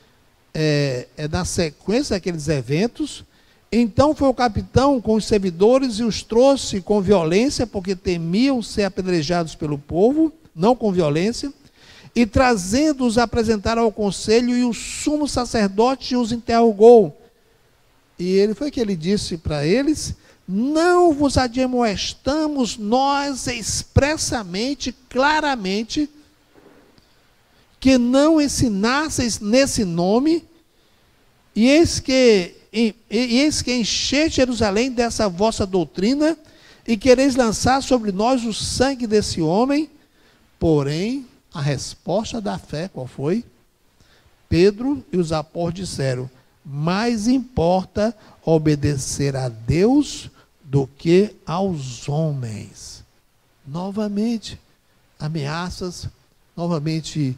é na sequência daqueles eventos. Então foi o capitão com os servidores e os trouxe com violência, porque temiam ser apedrejados pelo povo, não com violência, e trazendo-os apresentaram ao conselho, e o sumo sacerdote os interrogou. E foi que ele disse para eles: não vos admoestamos nós expressamente, claramente, que não ensinasseis nesse nome, e eis que enchete Jerusalém dessa vossa doutrina, e quereis lançar sobre nós o sangue desse homem. Porém, a resposta da fé, qual foi? Pedro e os apóstolos disseram: mais importa obedecer a Deus do que aos homens. Novamente, ameaças, novamente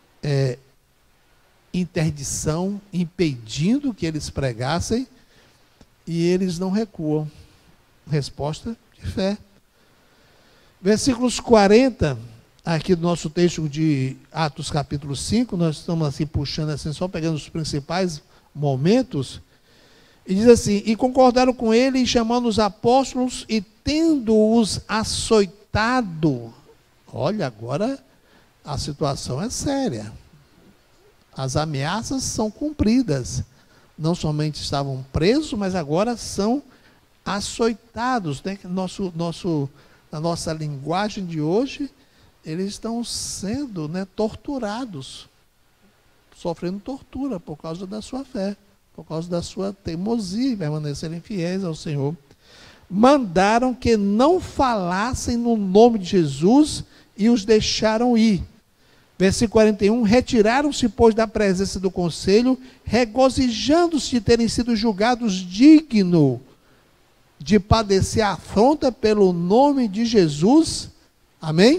interdição, impedindo que eles pregassem, e eles não recuam. Resposta de fé. Versículos 40, aqui do nosso texto de Atos capítulo 5, nós estamos assim puxando assim, só pegando os principais momentos, e diz assim: e concordaram com ele, chamando os apóstolos, e tendo-os açoitado. Olha, agora a situação é séria. As ameaças são cumpridas. Não somente estavam presos, mas agora são açoitados, né? Na nossa linguagem de hoje, eles estão sendo, né, torturados, sofrendo tortura por causa da sua fé, por causa da sua teimosia em permanecerem fiéis ao Senhor. Mandaram que não falassem no nome de Jesus e os deixaram ir. Versículo 41, retiraram-se, pois, da presença do conselho, regozijando-se de terem sido julgados dignos de padecer afronta pelo nome de Jesus. Amém?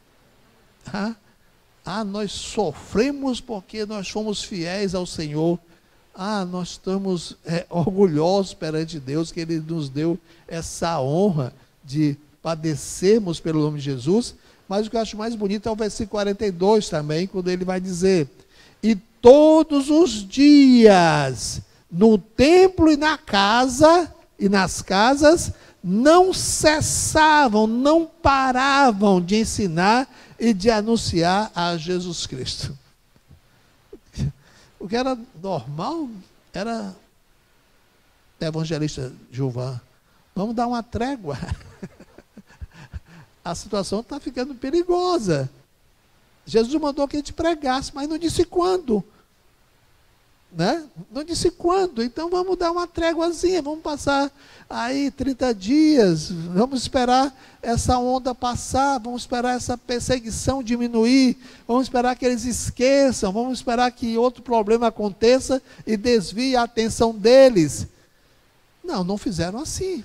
Nós sofremos porque nós fomos fiéis ao Senhor. Nós estamos orgulhosos perante Deus que Ele nos deu essa honra de padecermos pelo nome de Jesus, mas o que eu acho mais bonito é o versículo 42 também, quando ele vai dizer: e todos os dias, no templo e na casa, e nas casas, não cessavam, não paravam de ensinar e de anunciar a Jesus Cristo. O que era normal era, evangelista Gilvan, vamos dar uma trégua. A situação está ficando perigosa. Jesus mandou que a gente pregasse, mas não disse quando. Né? Não disse quando. Então vamos dar uma tréguazinha, vamos passar aí 30 dias, vamos esperar essa onda passar, vamos esperar essa perseguição diminuir, vamos esperar que eles esqueçam, vamos esperar que outro problema aconteça e desvie a atenção deles. Não, não fizeram assim.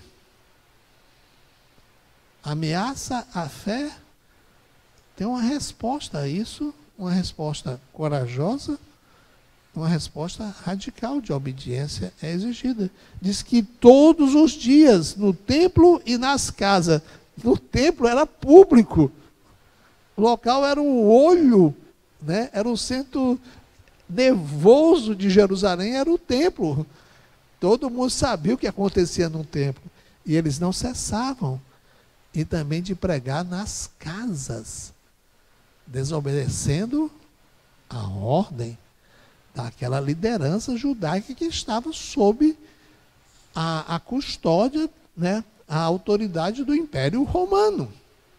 Ameaça à fé tem uma resposta a isso, uma resposta corajosa, uma resposta radical de obediência é exigida. Diz que todos os dias, no templo e nas casas. No templo era público. O local era o olho, né? Era o centro nervoso de Jerusalém, era o templo. Todo mundo sabia o que acontecia no templo. E eles não cessavam. E também de pregar nas casas, desobedecendo a ordem daquela liderança judaica que estava sob a custódia, né, a autoridade do Império Romano.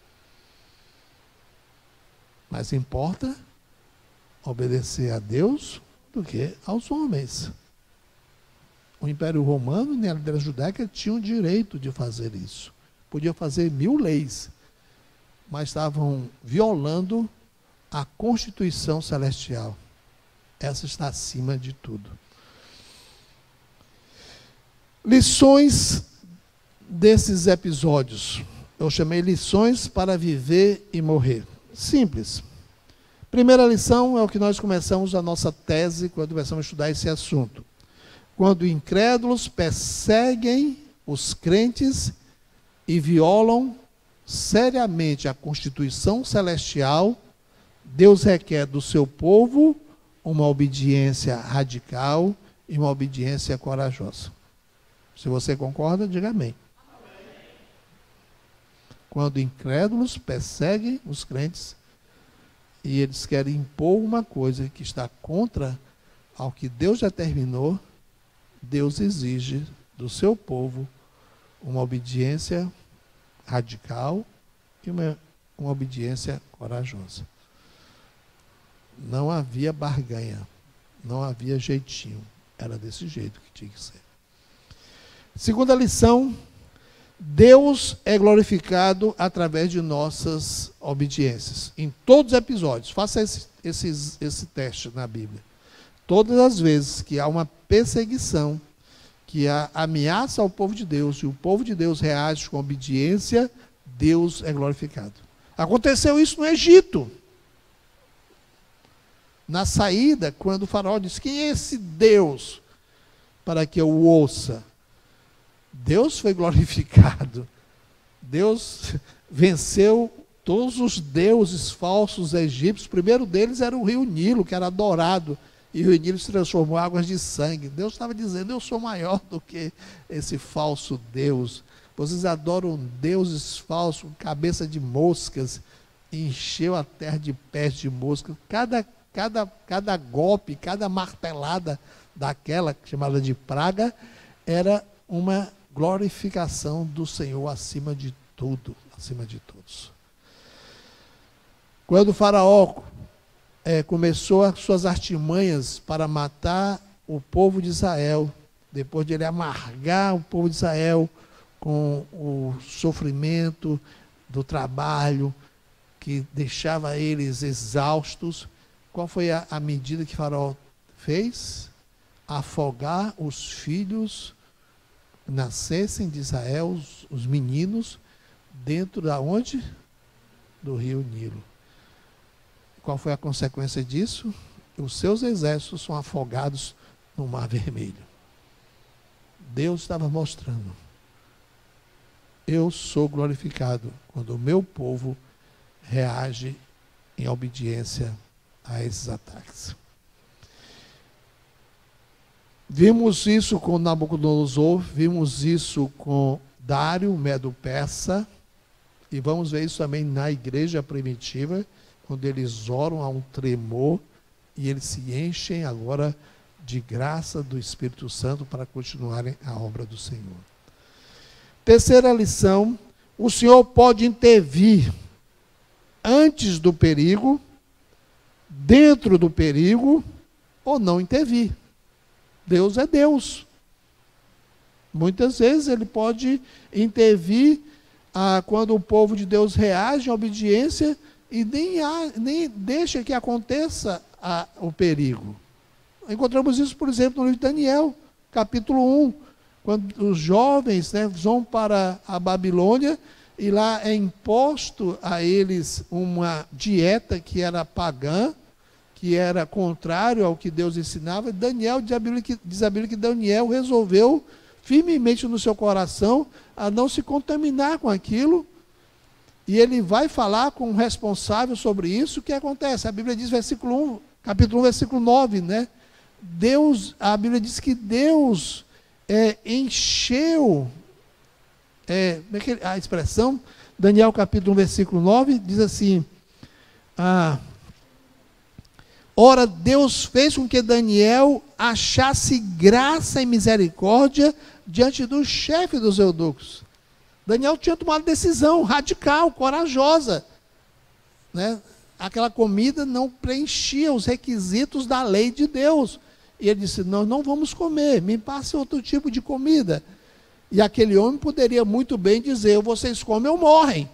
Mas importa obedecer a Deus do que aos homens. O Império Romano e a liderança judaica tinham o direito de fazer isso. Podiam fazer 1000 leis, mas estavam violando a Constituição Celestial. Essa está acima de tudo. Lições desses episódios. Eu chamei lições para viver e morrer. Simples. Primeira lição é o que nós começamos a nossa tese quando começamos a estudar esse assunto. Quando incrédulos perseguem os crentes e violam seriamente a Constituição Celestial, Deus requer do seu povo uma obediência radical e uma obediência corajosa. Se você concorda, diga amém. Quando incrédulos perseguem os crentes e eles querem impor uma coisa que está contra ao que Deus determinou, Deus exige do seu povo uma obediência radical e uma obediência corajosa. Não havia barganha, não havia jeitinho. Era desse jeito que tinha que ser. Segunda lição, Deus é glorificado através de nossas obediências. Em todos os episódios, faça esse teste na Bíblia. Todas as vezes que há uma perseguição, que há ameaça ao povo de Deus, e o povo de Deus reage com obediência, Deus é glorificado. Aconteceu isso no Egito. Na saída, quando o faraó disse: quem é esse Deus para que eu o ouça? Deus foi glorificado. Deus venceu todos os deuses falsos egípcios. O primeiro deles era o rio Nilo, que era adorado. E o rio Nilo se transformou em águas de sangue. Deus estava dizendo: eu sou maior do que esse falso Deus. Vocês adoram deuses falsos, com cabeça de moscas. E encheu a terra de pés de moscas. Cada golpe, cada martelada daquela, chamada de praga, era uma glorificação do Senhor acima de tudo, acima de todos. Quando o faraó começou as suas artimanhas para matar o povo de Israel, depois de ele amargar o povo de Israel com o sofrimento do trabalho, que deixava eles exaustos, qual foi a medida que o faraó fez? Afogar os filhos que nascessem de Israel, os meninos, dentro da onde? Do rio Nilo. Qual foi a consequência disso? Os seus exércitos são afogados no Mar Vermelho. Deus estava mostrando: eu sou glorificado, quando o meu povo reage em obediência a esses ataques. Vimos isso com Nabucodonosor, vimos isso com Dário, Medo-Persa, e vamos ver isso também na igreja primitiva, quando eles oram a um tremor e eles se enchem agora de graça do Espírito Santo para continuarem a obra do Senhor. Terceira lição: o Senhor pode intervir antes do perigo, dentro do perigo, ou não intervir. Deus é Deus. Muitas vezes ele pode intervir quando o povo de Deus reage em obediência e nem deixa que aconteça o perigo. Encontramos isso, por exemplo, no livro de Daniel, capítulo 1, quando os jovens vão para a Babilônia e lá é imposto a eles uma dieta que era pagã, que era contrário ao que Deus ensinava. Daniel, diz a Bíblia que Daniel resolveu firmemente no seu coração a não se contaminar com aquilo, e ele vai falar com o responsável sobre isso. O que acontece? A Bíblia diz, capítulo 1, versículo 9, a Bíblia diz que Deus encheu, a expressão, Daniel capítulo 1, versículo 9, diz assim, ora, Deus fez com que Daniel achasse graça e misericórdia diante do chefe dos eunucos. Daniel tinha tomado decisão radical, corajosa. Aquela comida não preenchia os requisitos da lei de Deus. E ele disse, nós não vamos comer, me passe outro tipo de comida. E aquele homem poderia muito bem dizer, vocês comem ou morrem.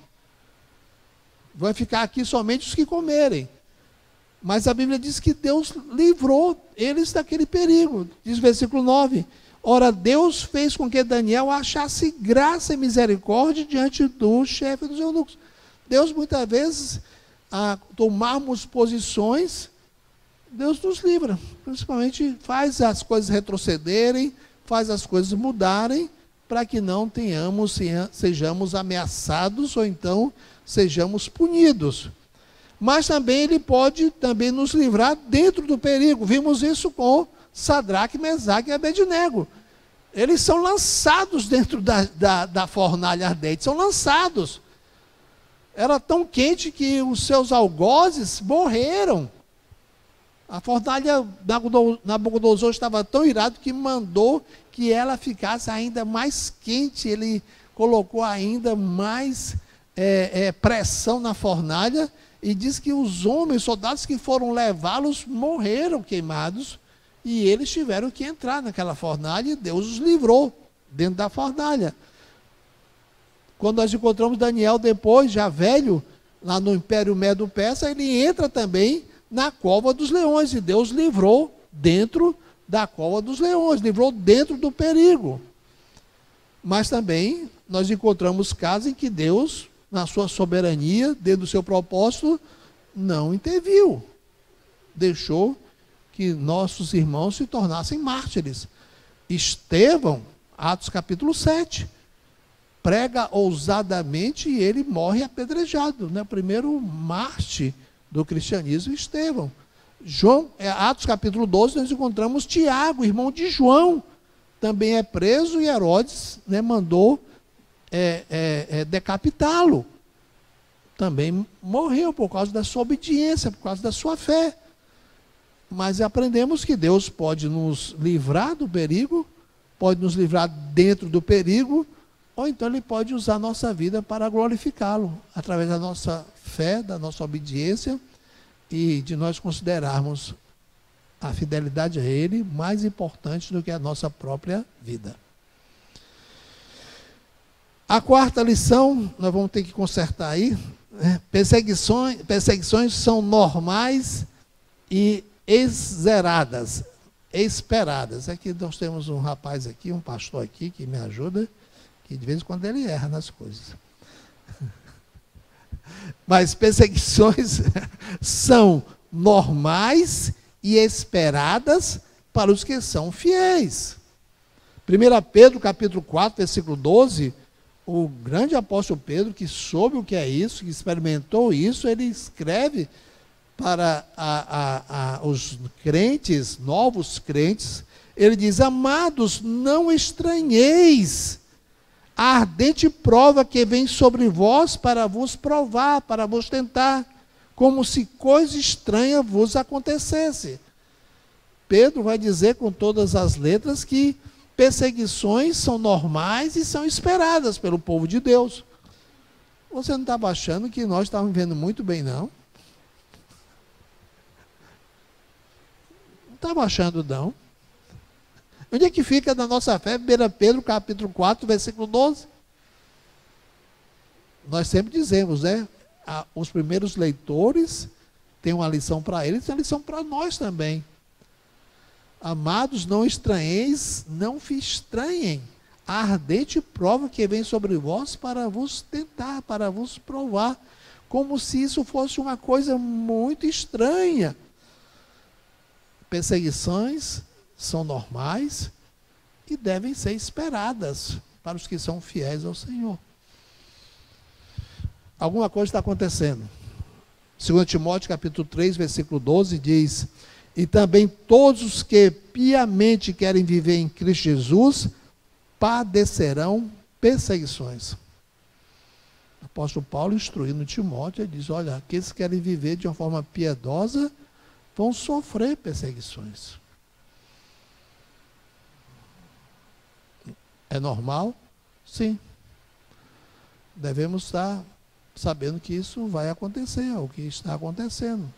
Vai ficar aqui somente os que comerem. Mas a Bíblia diz que Deus livrou eles daquele perigo. Diz o versículo 9, ora, Deus fez com que Daniel achasse graça e misericórdia diante do chefe dos eunucos. Deus, muitas vezes, a tomarmos posições, Deus nos livra. Principalmente faz as coisas retrocederem, faz as coisas mudarem, para que não sejamos ameaçados ou então sejamos punidos. Mas também ele pode também nos livrar dentro do perigo. Vimos isso com Sadraque, Mesaque e Abednego. Eles são lançados dentro da fornalha ardente, são lançados. Era tão quente que os seus algozes morreram. A fornalha, Nabucodonosor estava tão irado que mandou que ela ficasse ainda mais quente. Ele colocou ainda mais pressão na fornalha, e diz que os homens, soldados que foram levá-los, morreram queimados, e eles tiveram que entrar naquela fornalha, e Deus os livrou dentro da fornalha. Quando nós encontramos Daniel depois, já velho, lá no Império Medo-Persa, ele entra também na cova dos leões, e Deus livrou dentro da cova dos leões, livrou dentro do perigo. Mas também nós encontramos casos em que Deus, na sua soberania, dentro do seu propósito, não interviu. Deixou que nossos irmãos se tornassem mártires. Estevão, Atos capítulo 7, prega ousadamente e ele morre apedrejado. O primeiro mártir do cristianismo, Estevão. Atos capítulo 12, nós encontramos Tiago, irmão de João, também é preso, e Herodes mandou decapitá-lo. Também morreu por causa da sua obediência, por causa da sua fé. Mas aprendemos que Deus pode nos livrar do perigo, pode nos livrar dentro do perigo, ou então Ele pode usar a nossa vida para glorificá-lo, através da nossa fé, da nossa obediência, e de nós considerarmos a fidelidade a Ele mais importante do que a nossa própria vida. A quarta lição, nós vamos ter que consertar aí, perseguições são normais e esperadas. Aqui nós temos um rapaz aqui, um pastor aqui, que me ajuda, que de vez em quando ele erra nas coisas. Mas perseguições são normais e esperadas para os que são fiéis. 1 Pedro capítulo 4, versículo 12, o grande apóstolo Pedro, que soube o que é isso, que experimentou isso, ele escreve para os crentes, novos crentes, ele diz: amados, não estranheis a ardente prova que vem sobre vós para vos provar, para vos tentar, como se coisa estranha vos acontecesse. Pedro vai dizer com todas as letras que perseguições são normais e são esperadas pelo povo de Deus. Você não estava achando que nós estávamos vivendo muito bem, não? Não estava achando, não. Onde é que fica na nossa fé? 1 Pedro, capítulo 4, versículo 12. Nós sempre dizemos, né? Os primeiros leitores têm uma lição para eles, tem uma lição para nós também. Amados, não estranheis, não estranhem a ardente prova que vem sobre vós para vos tentar, para vos provar, como se isso fosse uma coisa muito estranha. Perseguições são normais e devem ser esperadas para os que são fiéis ao Senhor. Alguma coisa está acontecendo. 2 Timóteo capítulo 3, versículo 12 diz: e também todos os que piamente querem viver em Cristo Jesus padecerão perseguições. O apóstolo Paulo, instruindo Timóteo, ele diz: olha, aqueles que querem viver de uma forma piedosa vão sofrer perseguições. É normal? Sim. Devemos estar sabendo que isso vai acontecer, é o que está acontecendo.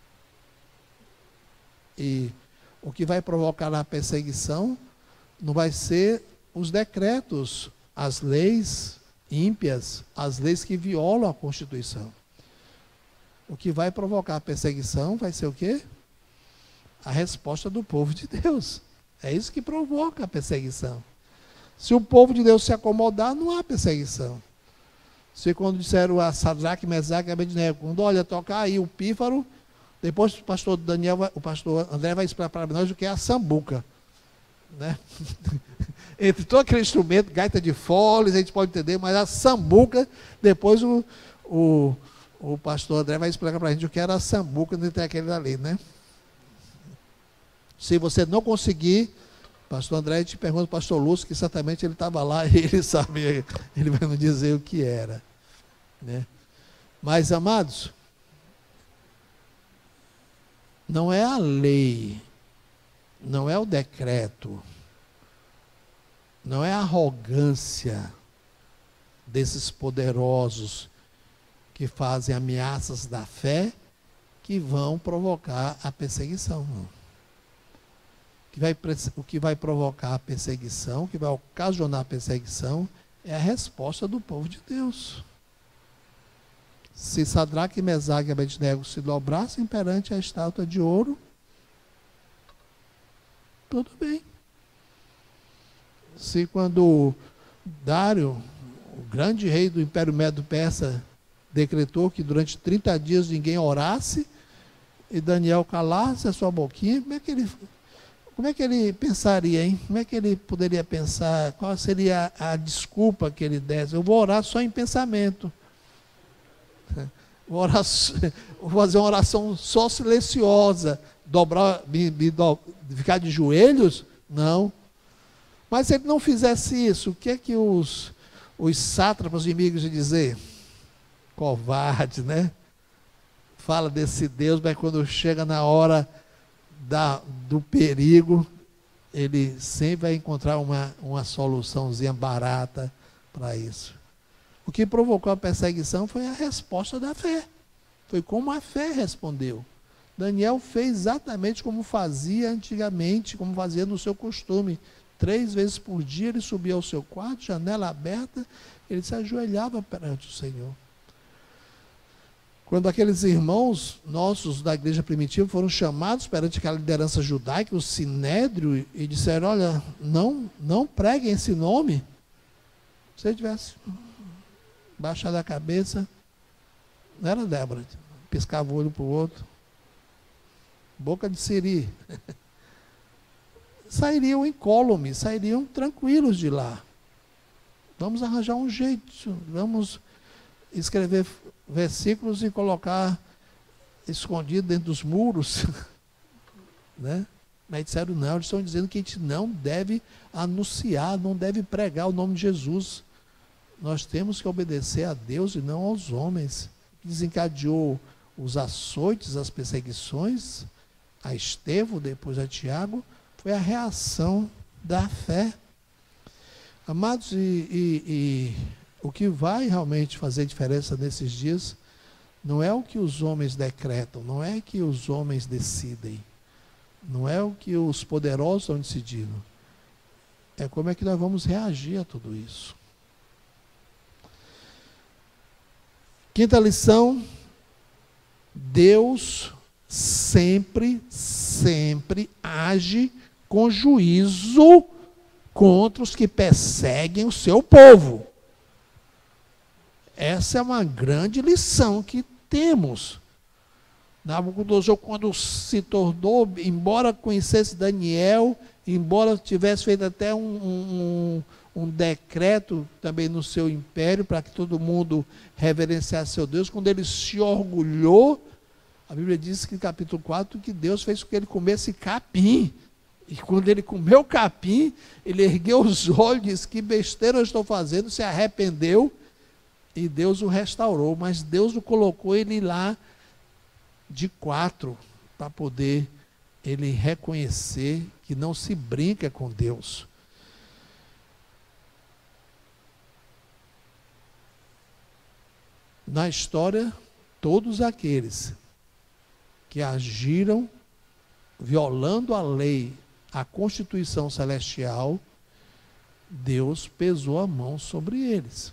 E o que vai provocar a perseguição não vai ser os decretos, as leis ímpias, as leis que violam a Constituição. O que vai provocar a perseguição vai ser o quê? A resposta do povo de Deus. É isso que provoca a perseguição. Se o povo de Deus se acomodar, não há perseguição. Se quando disseram a Sadraque, Mesaque e Abednego, quando olha, tocar aí o pífaro, depois o pastor Daniel, o pastor André vai explicar para nós o que é a sambuca. Né? Entre todo aquele instrumento, gaita de foles, a gente pode entender, mas a sambuca, depois o pastor André vai explicar para a gente o que era a sambuca entre aquele ali, né? Se você não conseguir, pastor André te pergunta, pastor Lúcio, que certamente ele estava lá e ele sabe, ele vai nos dizer o que era. Né? Mas, amados, não é a lei, não é o decreto, não é a arrogância desses poderosos que fazem ameaças da fé que vão provocar a perseguição. Não. O que vai provocar a perseguição, o que vai ocasionar a perseguição, é a resposta do povo de Deus. Se Sadraque, Mesaque e Abednego se dobrassem perante a estátua de ouro, tudo bem. Se quando Dário, o grande rei do Império Medo-Persa, decretou que durante 30 dias ninguém orasse, e Daniel calasse a sua boquinha, como é que ele pensaria, hein? Como é que ele poderia pensar? Qual seria a desculpa que ele desse? Eu vou orar só em pensamento. Vou fazer uma oração só silenciosa. Ficar de joelhos? Não. Mas se ele não fizesse isso, o que é que os sátrapas inimigos iam dizer? Covarde, né? Fala desse Deus, mas quando chega na hora do perigo, ele sempre vai encontrar uma soluçãozinha barata para isso. O que provocou a perseguição foi a resposta da fé. Foi como a fé respondeu. Daniel fez exatamente como fazia antigamente, como fazia no seu costume. 3 vezes por dia ele subia ao seu quarto, janela aberta, ele se ajoelhava perante o Senhor. Quando aqueles irmãos nossos da igreja primitiva foram chamados perante aquela liderança judaica, o Sinédrio, e disseram: olha, não preguem esse nome. Se ele tivesse baixado a cabeça, não era Débora, piscava o olho para o outro, boca de siri. Sairiam incólumes, sairiam tranquilos de lá. Vamos arranjar um jeito, vamos escrever versículos e colocar escondido dentro dos muros. Né? Mas disseram não, eles estão dizendo que a gente não deve anunciar, não deve pregar o nome de Jesus. Nós temos que obedecer a Deus e não aos homens. Desencadeou os açoites, as perseguições, a Estevão, depois a Tiago, foi a reação da fé. Amados, o que vai realmente fazer diferença nesses dias não é o que os homens decretam, não é que os homens decidem, não é o que os poderosos estão decidindo. É como é que nós vamos reagir a tudo isso. Quinta lição: Deus sempre age com juízo contra os que perseguem o seu povo. Essa é uma grande lição que temos. Nabucodonosor, quando se tornou, embora conhecesse Daniel, embora tivesse feito até um decreto também no seu império, para que todo mundo reverenciasse seu Deus, quando ele se orgulhou, a Bíblia diz que no capítulo 4, que Deus fez com que ele comesse capim. E quando ele comeu capim, ele ergueu os olhos e disse: que besteira eu estou fazendo, se arrependeu, e Deus o restaurou. Mas Deus o colocou ele lá de 4, para poder ele reconhecer que não se brinca com Deus. Na história, todos aqueles que agiram violando a lei, a Constituição Celestial, Deus pesou a mão sobre eles.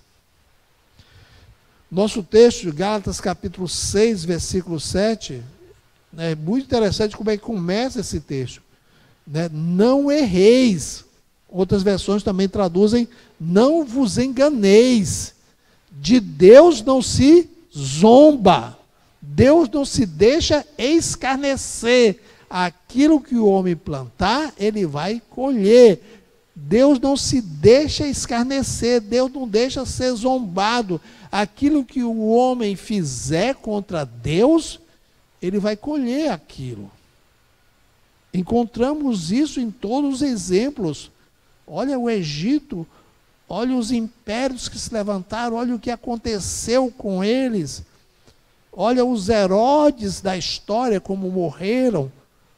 Nosso texto de Gálatas capítulo 6, versículo 7, é muito interessante como é que começa esse texto. Né? Não erreis. Outras versões também traduzem: não vos enganeis. De Deus não se zomba. Deus não se deixa escarnecer. Aquilo que o homem plantar, ele vai colher. Deus não se deixa escarnecer, Deus não deixa ser zombado. Aquilo que o homem fizer contra Deus, ele vai colher aquilo. Encontramos isso em todos os exemplos. Olha o Egito, olha os impérios que se levantaram, olha o que aconteceu com eles. Olha os Herodes da história, como morreram.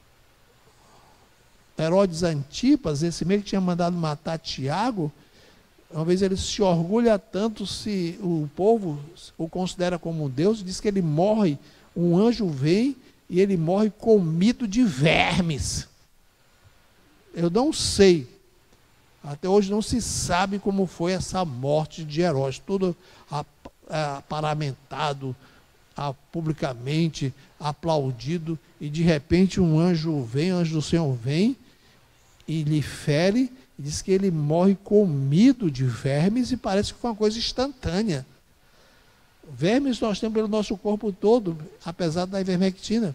Herodes Antipas, esse mesmo que tinha mandado matar Tiago, uma vez ele se orgulha tanto, se o povo o considera como um Deus, diz que ele morre, um anjo vem e ele morre comido de vermes. Eu não sei, até hoje não se sabe como foi essa morte de Herodes, tudo paramentado, publicamente aplaudido, e de repente um anjo vem, anjo do Senhor vem, e lhe fere, e diz que ele morre comido de vermes, e parece que foi uma coisa instantânea. Vermes nós temos pelo nosso corpo todo, apesar da ivermectina.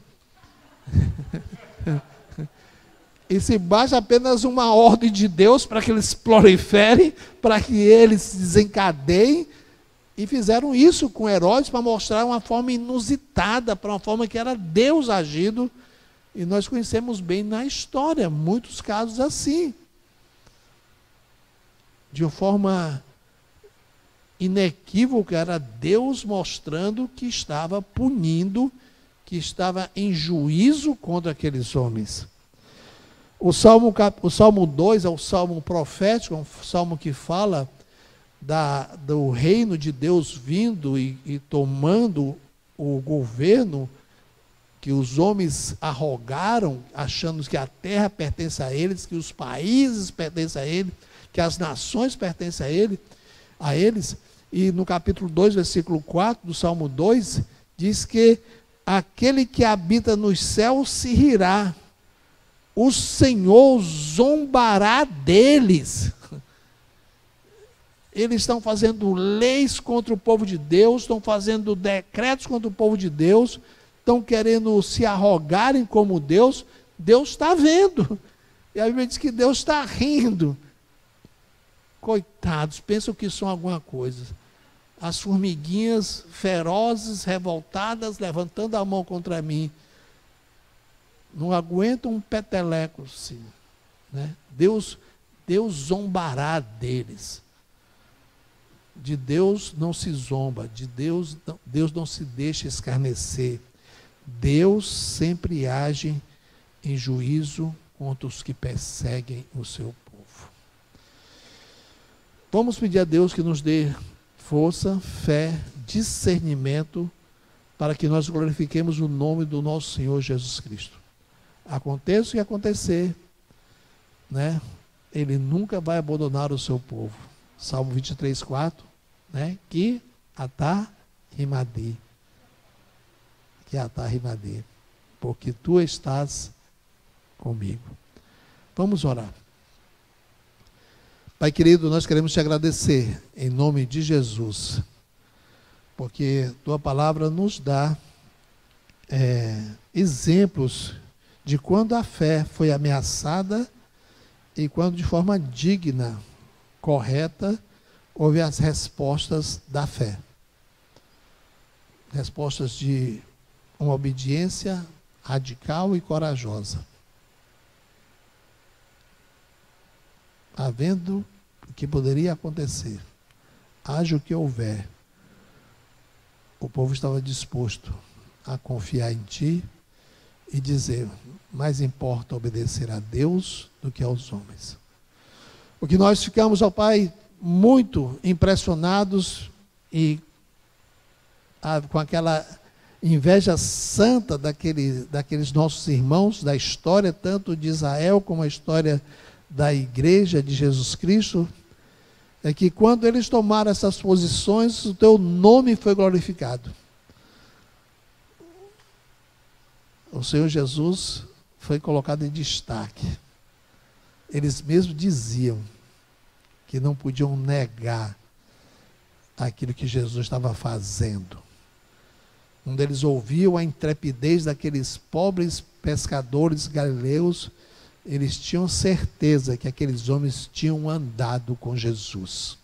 E se basta apenas uma ordem de Deus para que eles proliferem, para que eles se desencadeiem, e fizeram isso com Herodes para mostrar uma forma inusitada, para uma forma que era Deus agindo. E nós conhecemos bem na história muitos casos assim. De uma forma inequívoca, era Deus mostrando que estava punindo, que estava em juízo contra aqueles homens. O Salmo 2 é o salmo profético, é um salmo que fala do reino de Deus vindo e tomando o governo, que os homens arrogaram, achando que a terra pertence a eles, que os países pertencem a ele, que as nações pertencem a eles. E no capítulo 2, versículo 4 do Salmo 2, diz que aquele que habita nos céus se rirá, o Senhor zombará deles. Eles estão fazendo leis contra o povo de Deus, estão fazendo decretos contra o povo de Deus, estão querendo se arrogarem como Deus. Deus está vendo. E a Bíblia diz que Deus está rindo. coitados, pensam que são alguma coisa. As formiguinhas ferozes, revoltadas, levantando a mão contra mim. Não aguentam um peteleco, sim, né? Deus zombará deles. De Deus não se zomba, de Deus não se deixa escarnecer. Deus sempre age em juízo contra os que perseguem o seu povo. Vamos pedir a Deus que nos dê força, fé, discernimento, para que nós glorifiquemos o nome do nosso Senhor Jesus Cristo. Aconteça o que acontecer, né? Ele nunca vai abandonar o seu povo. Salmo 23, 4, né? Que atá rimadi. Que atá rimadi. Porque tu estás comigo. Vamos orar. Pai querido, nós queremos te agradecer em nome de Jesus, porque tua palavra nos dá exemplos de quando a fé foi ameaçada e quando de forma digna, correta, houve as respostas da fé. Respostas de uma obediência radical e corajosa. Havendo o que poderia acontecer, haja o que houver, o povo estava disposto a confiar em ti e dizer, mais importa obedecer a Deus do que aos homens. O que nós ficamos, ó Pai, muito impressionados e com aquela inveja santa daqueles nossos irmãos da história, tanto de Israel como a história da igreja de Jesus Cristo, é que quando eles tomaram essas posições, o teu nome foi glorificado. O Senhor Jesus foi colocado em destaque. Eles mesmos diziam que não podiam negar aquilo que Jesus estava fazendo. Um deles ouviu a intrepidez daqueles pobres pescadores galileus. Eles tinham certeza que aqueles homens tinham andado com Jesus.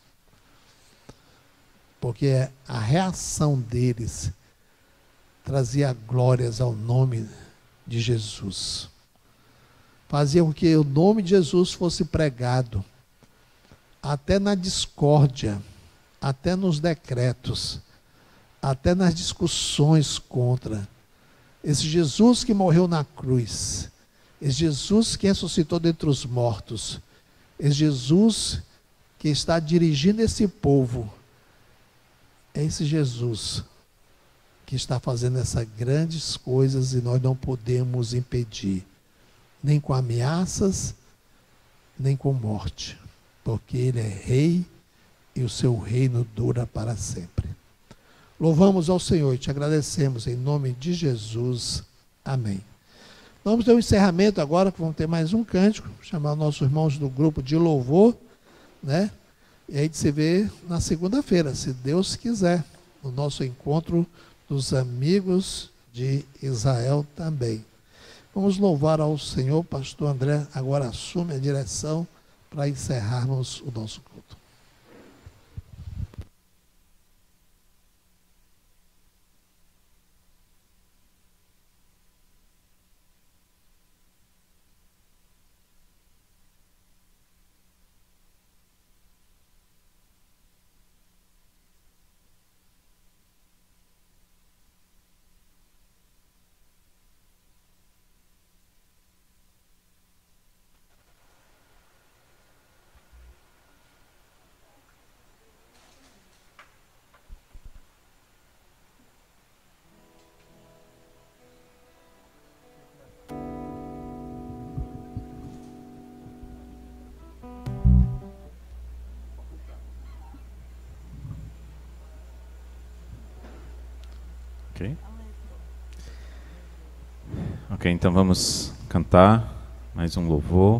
Porque a reação deles trazia glórias ao nome de Jesus. Fazia com que o nome de Jesus fosse pregado, até na discórdia, até nos decretos, até nas discussões contra. Esse Jesus que morreu na cruz, esse Jesus que ressuscitou dentre os mortos, esse Jesus que está dirigindo esse povo, é esse Jesus que está fazendo essas grandes coisas e nós não podemos impedir, nem com ameaças, nem com morte, porque Ele é Rei e o seu reino dura para sempre. Louvamos ao Senhor e te agradecemos em nome de Jesus. Amém. Vamos ter um encerramento agora, que vamos ter mais um cântico, chamar nossos irmãos do grupo de louvor, né? E aí a gente se vê na segunda-feira, se Deus quiser, no nosso encontro dos amigos de Israel também. Vamos louvar ao Senhor. Pastor André agora assume a direção para encerrarmos o nosso culto. Ok, então vamos cantar mais um louvor.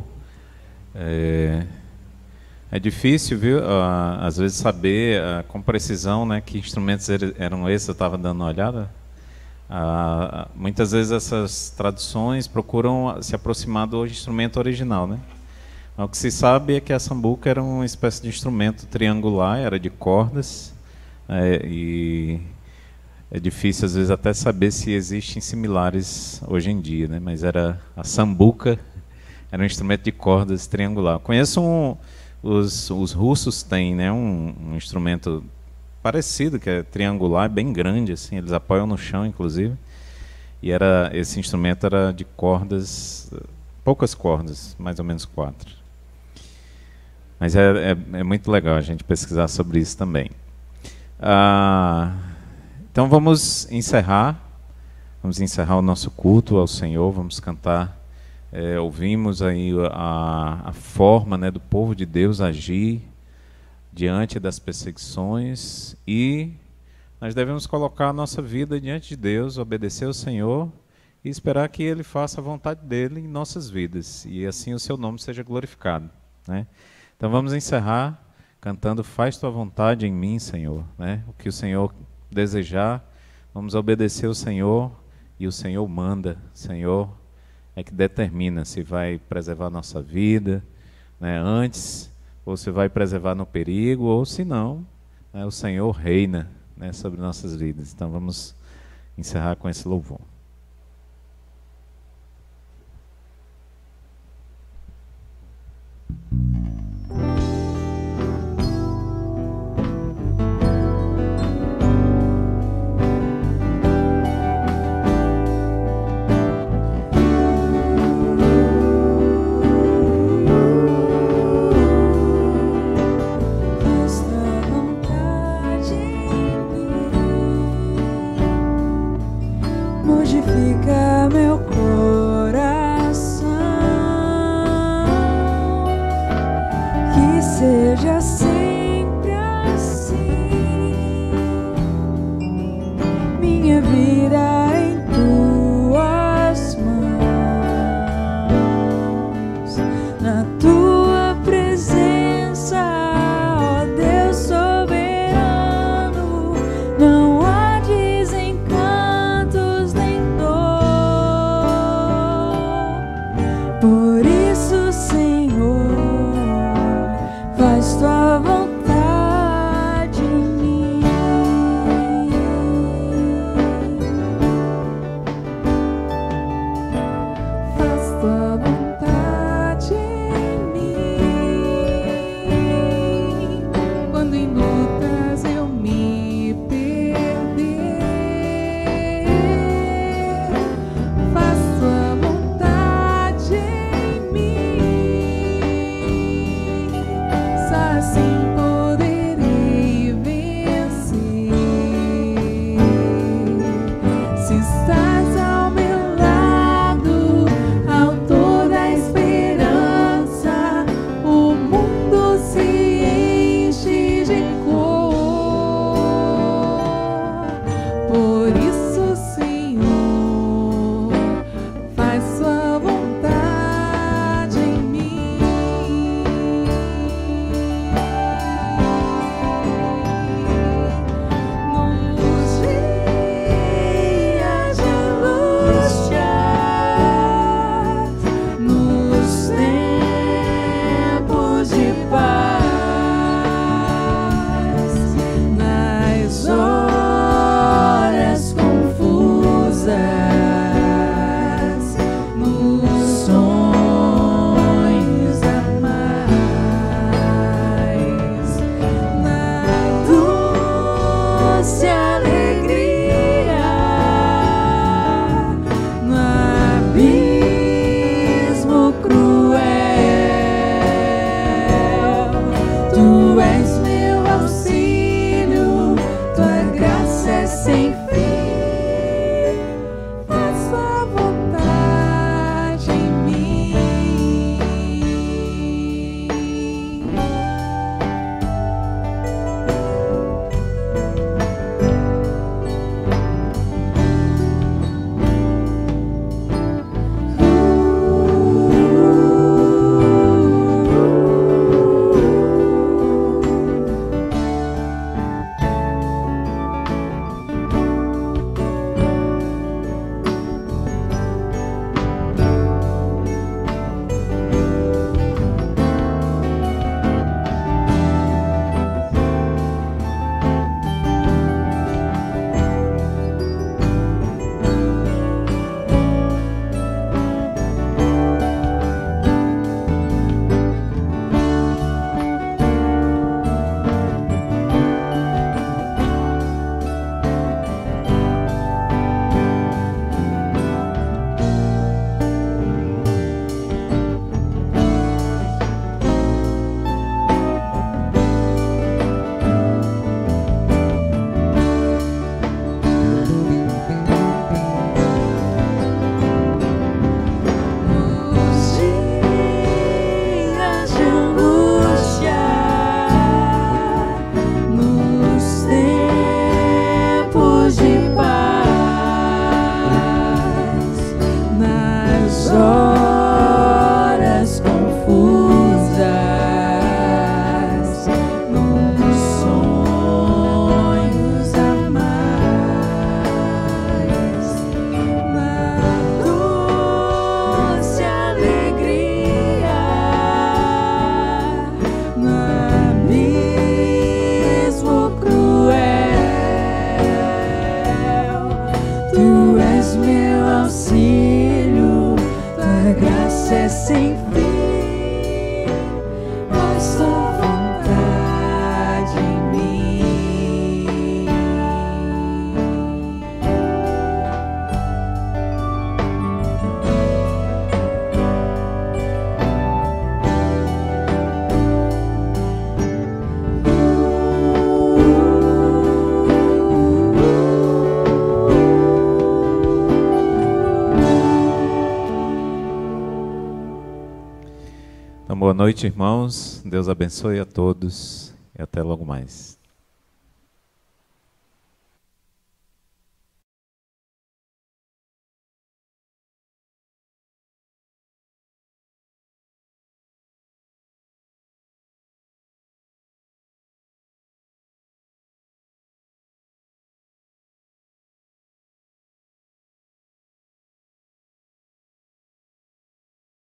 É difícil, viu, às vezes saber com precisão, né, que instrumentos eram esses. Eu estava dando uma olhada. Muitas vezes essas traduções procuram se aproximar do instrumento original, né? O que se sabe é que a sambuca era uma espécie de instrumento triangular, era de cordas, e é difícil às vezes até saber se existem similares hoje em dia, né? Mas a sambuca era um instrumento de cordas triangular. Conheço os russos têm, né, um instrumento parecido, que é triangular, bem grande, assim, eles apoiam no chão, inclusive, e esse instrumento era de cordas, poucas cordas, mais ou menos 4. Mas é muito legal a gente pesquisar sobre isso também. Então vamos encerrar o nosso culto ao Senhor, vamos cantar. Ouvimos aí a forma, né, do povo de Deus agir diante das perseguições, e nós devemos colocar a nossa vida diante de Deus, obedecer ao Senhor e esperar que Ele faça a vontade dEle em nossas vidas, e assim o Seu nome seja glorificado, né? Então vamos encerrar cantando Faz Tua Vontade em mim, Senhor, né? O que o Senhor desejar, vamos obedecer ao Senhor, e o Senhor manda, o Senhor é que determina se vai preservar a nossa vida, né, antes, ou se vai preservar no perigo, ou se não, né, o Senhor reina, né, sobre nossas vidas. Então vamos encerrar com esse louvor. Hoje Boa noite, irmãos. Deus abençoe a todos e até logo mais.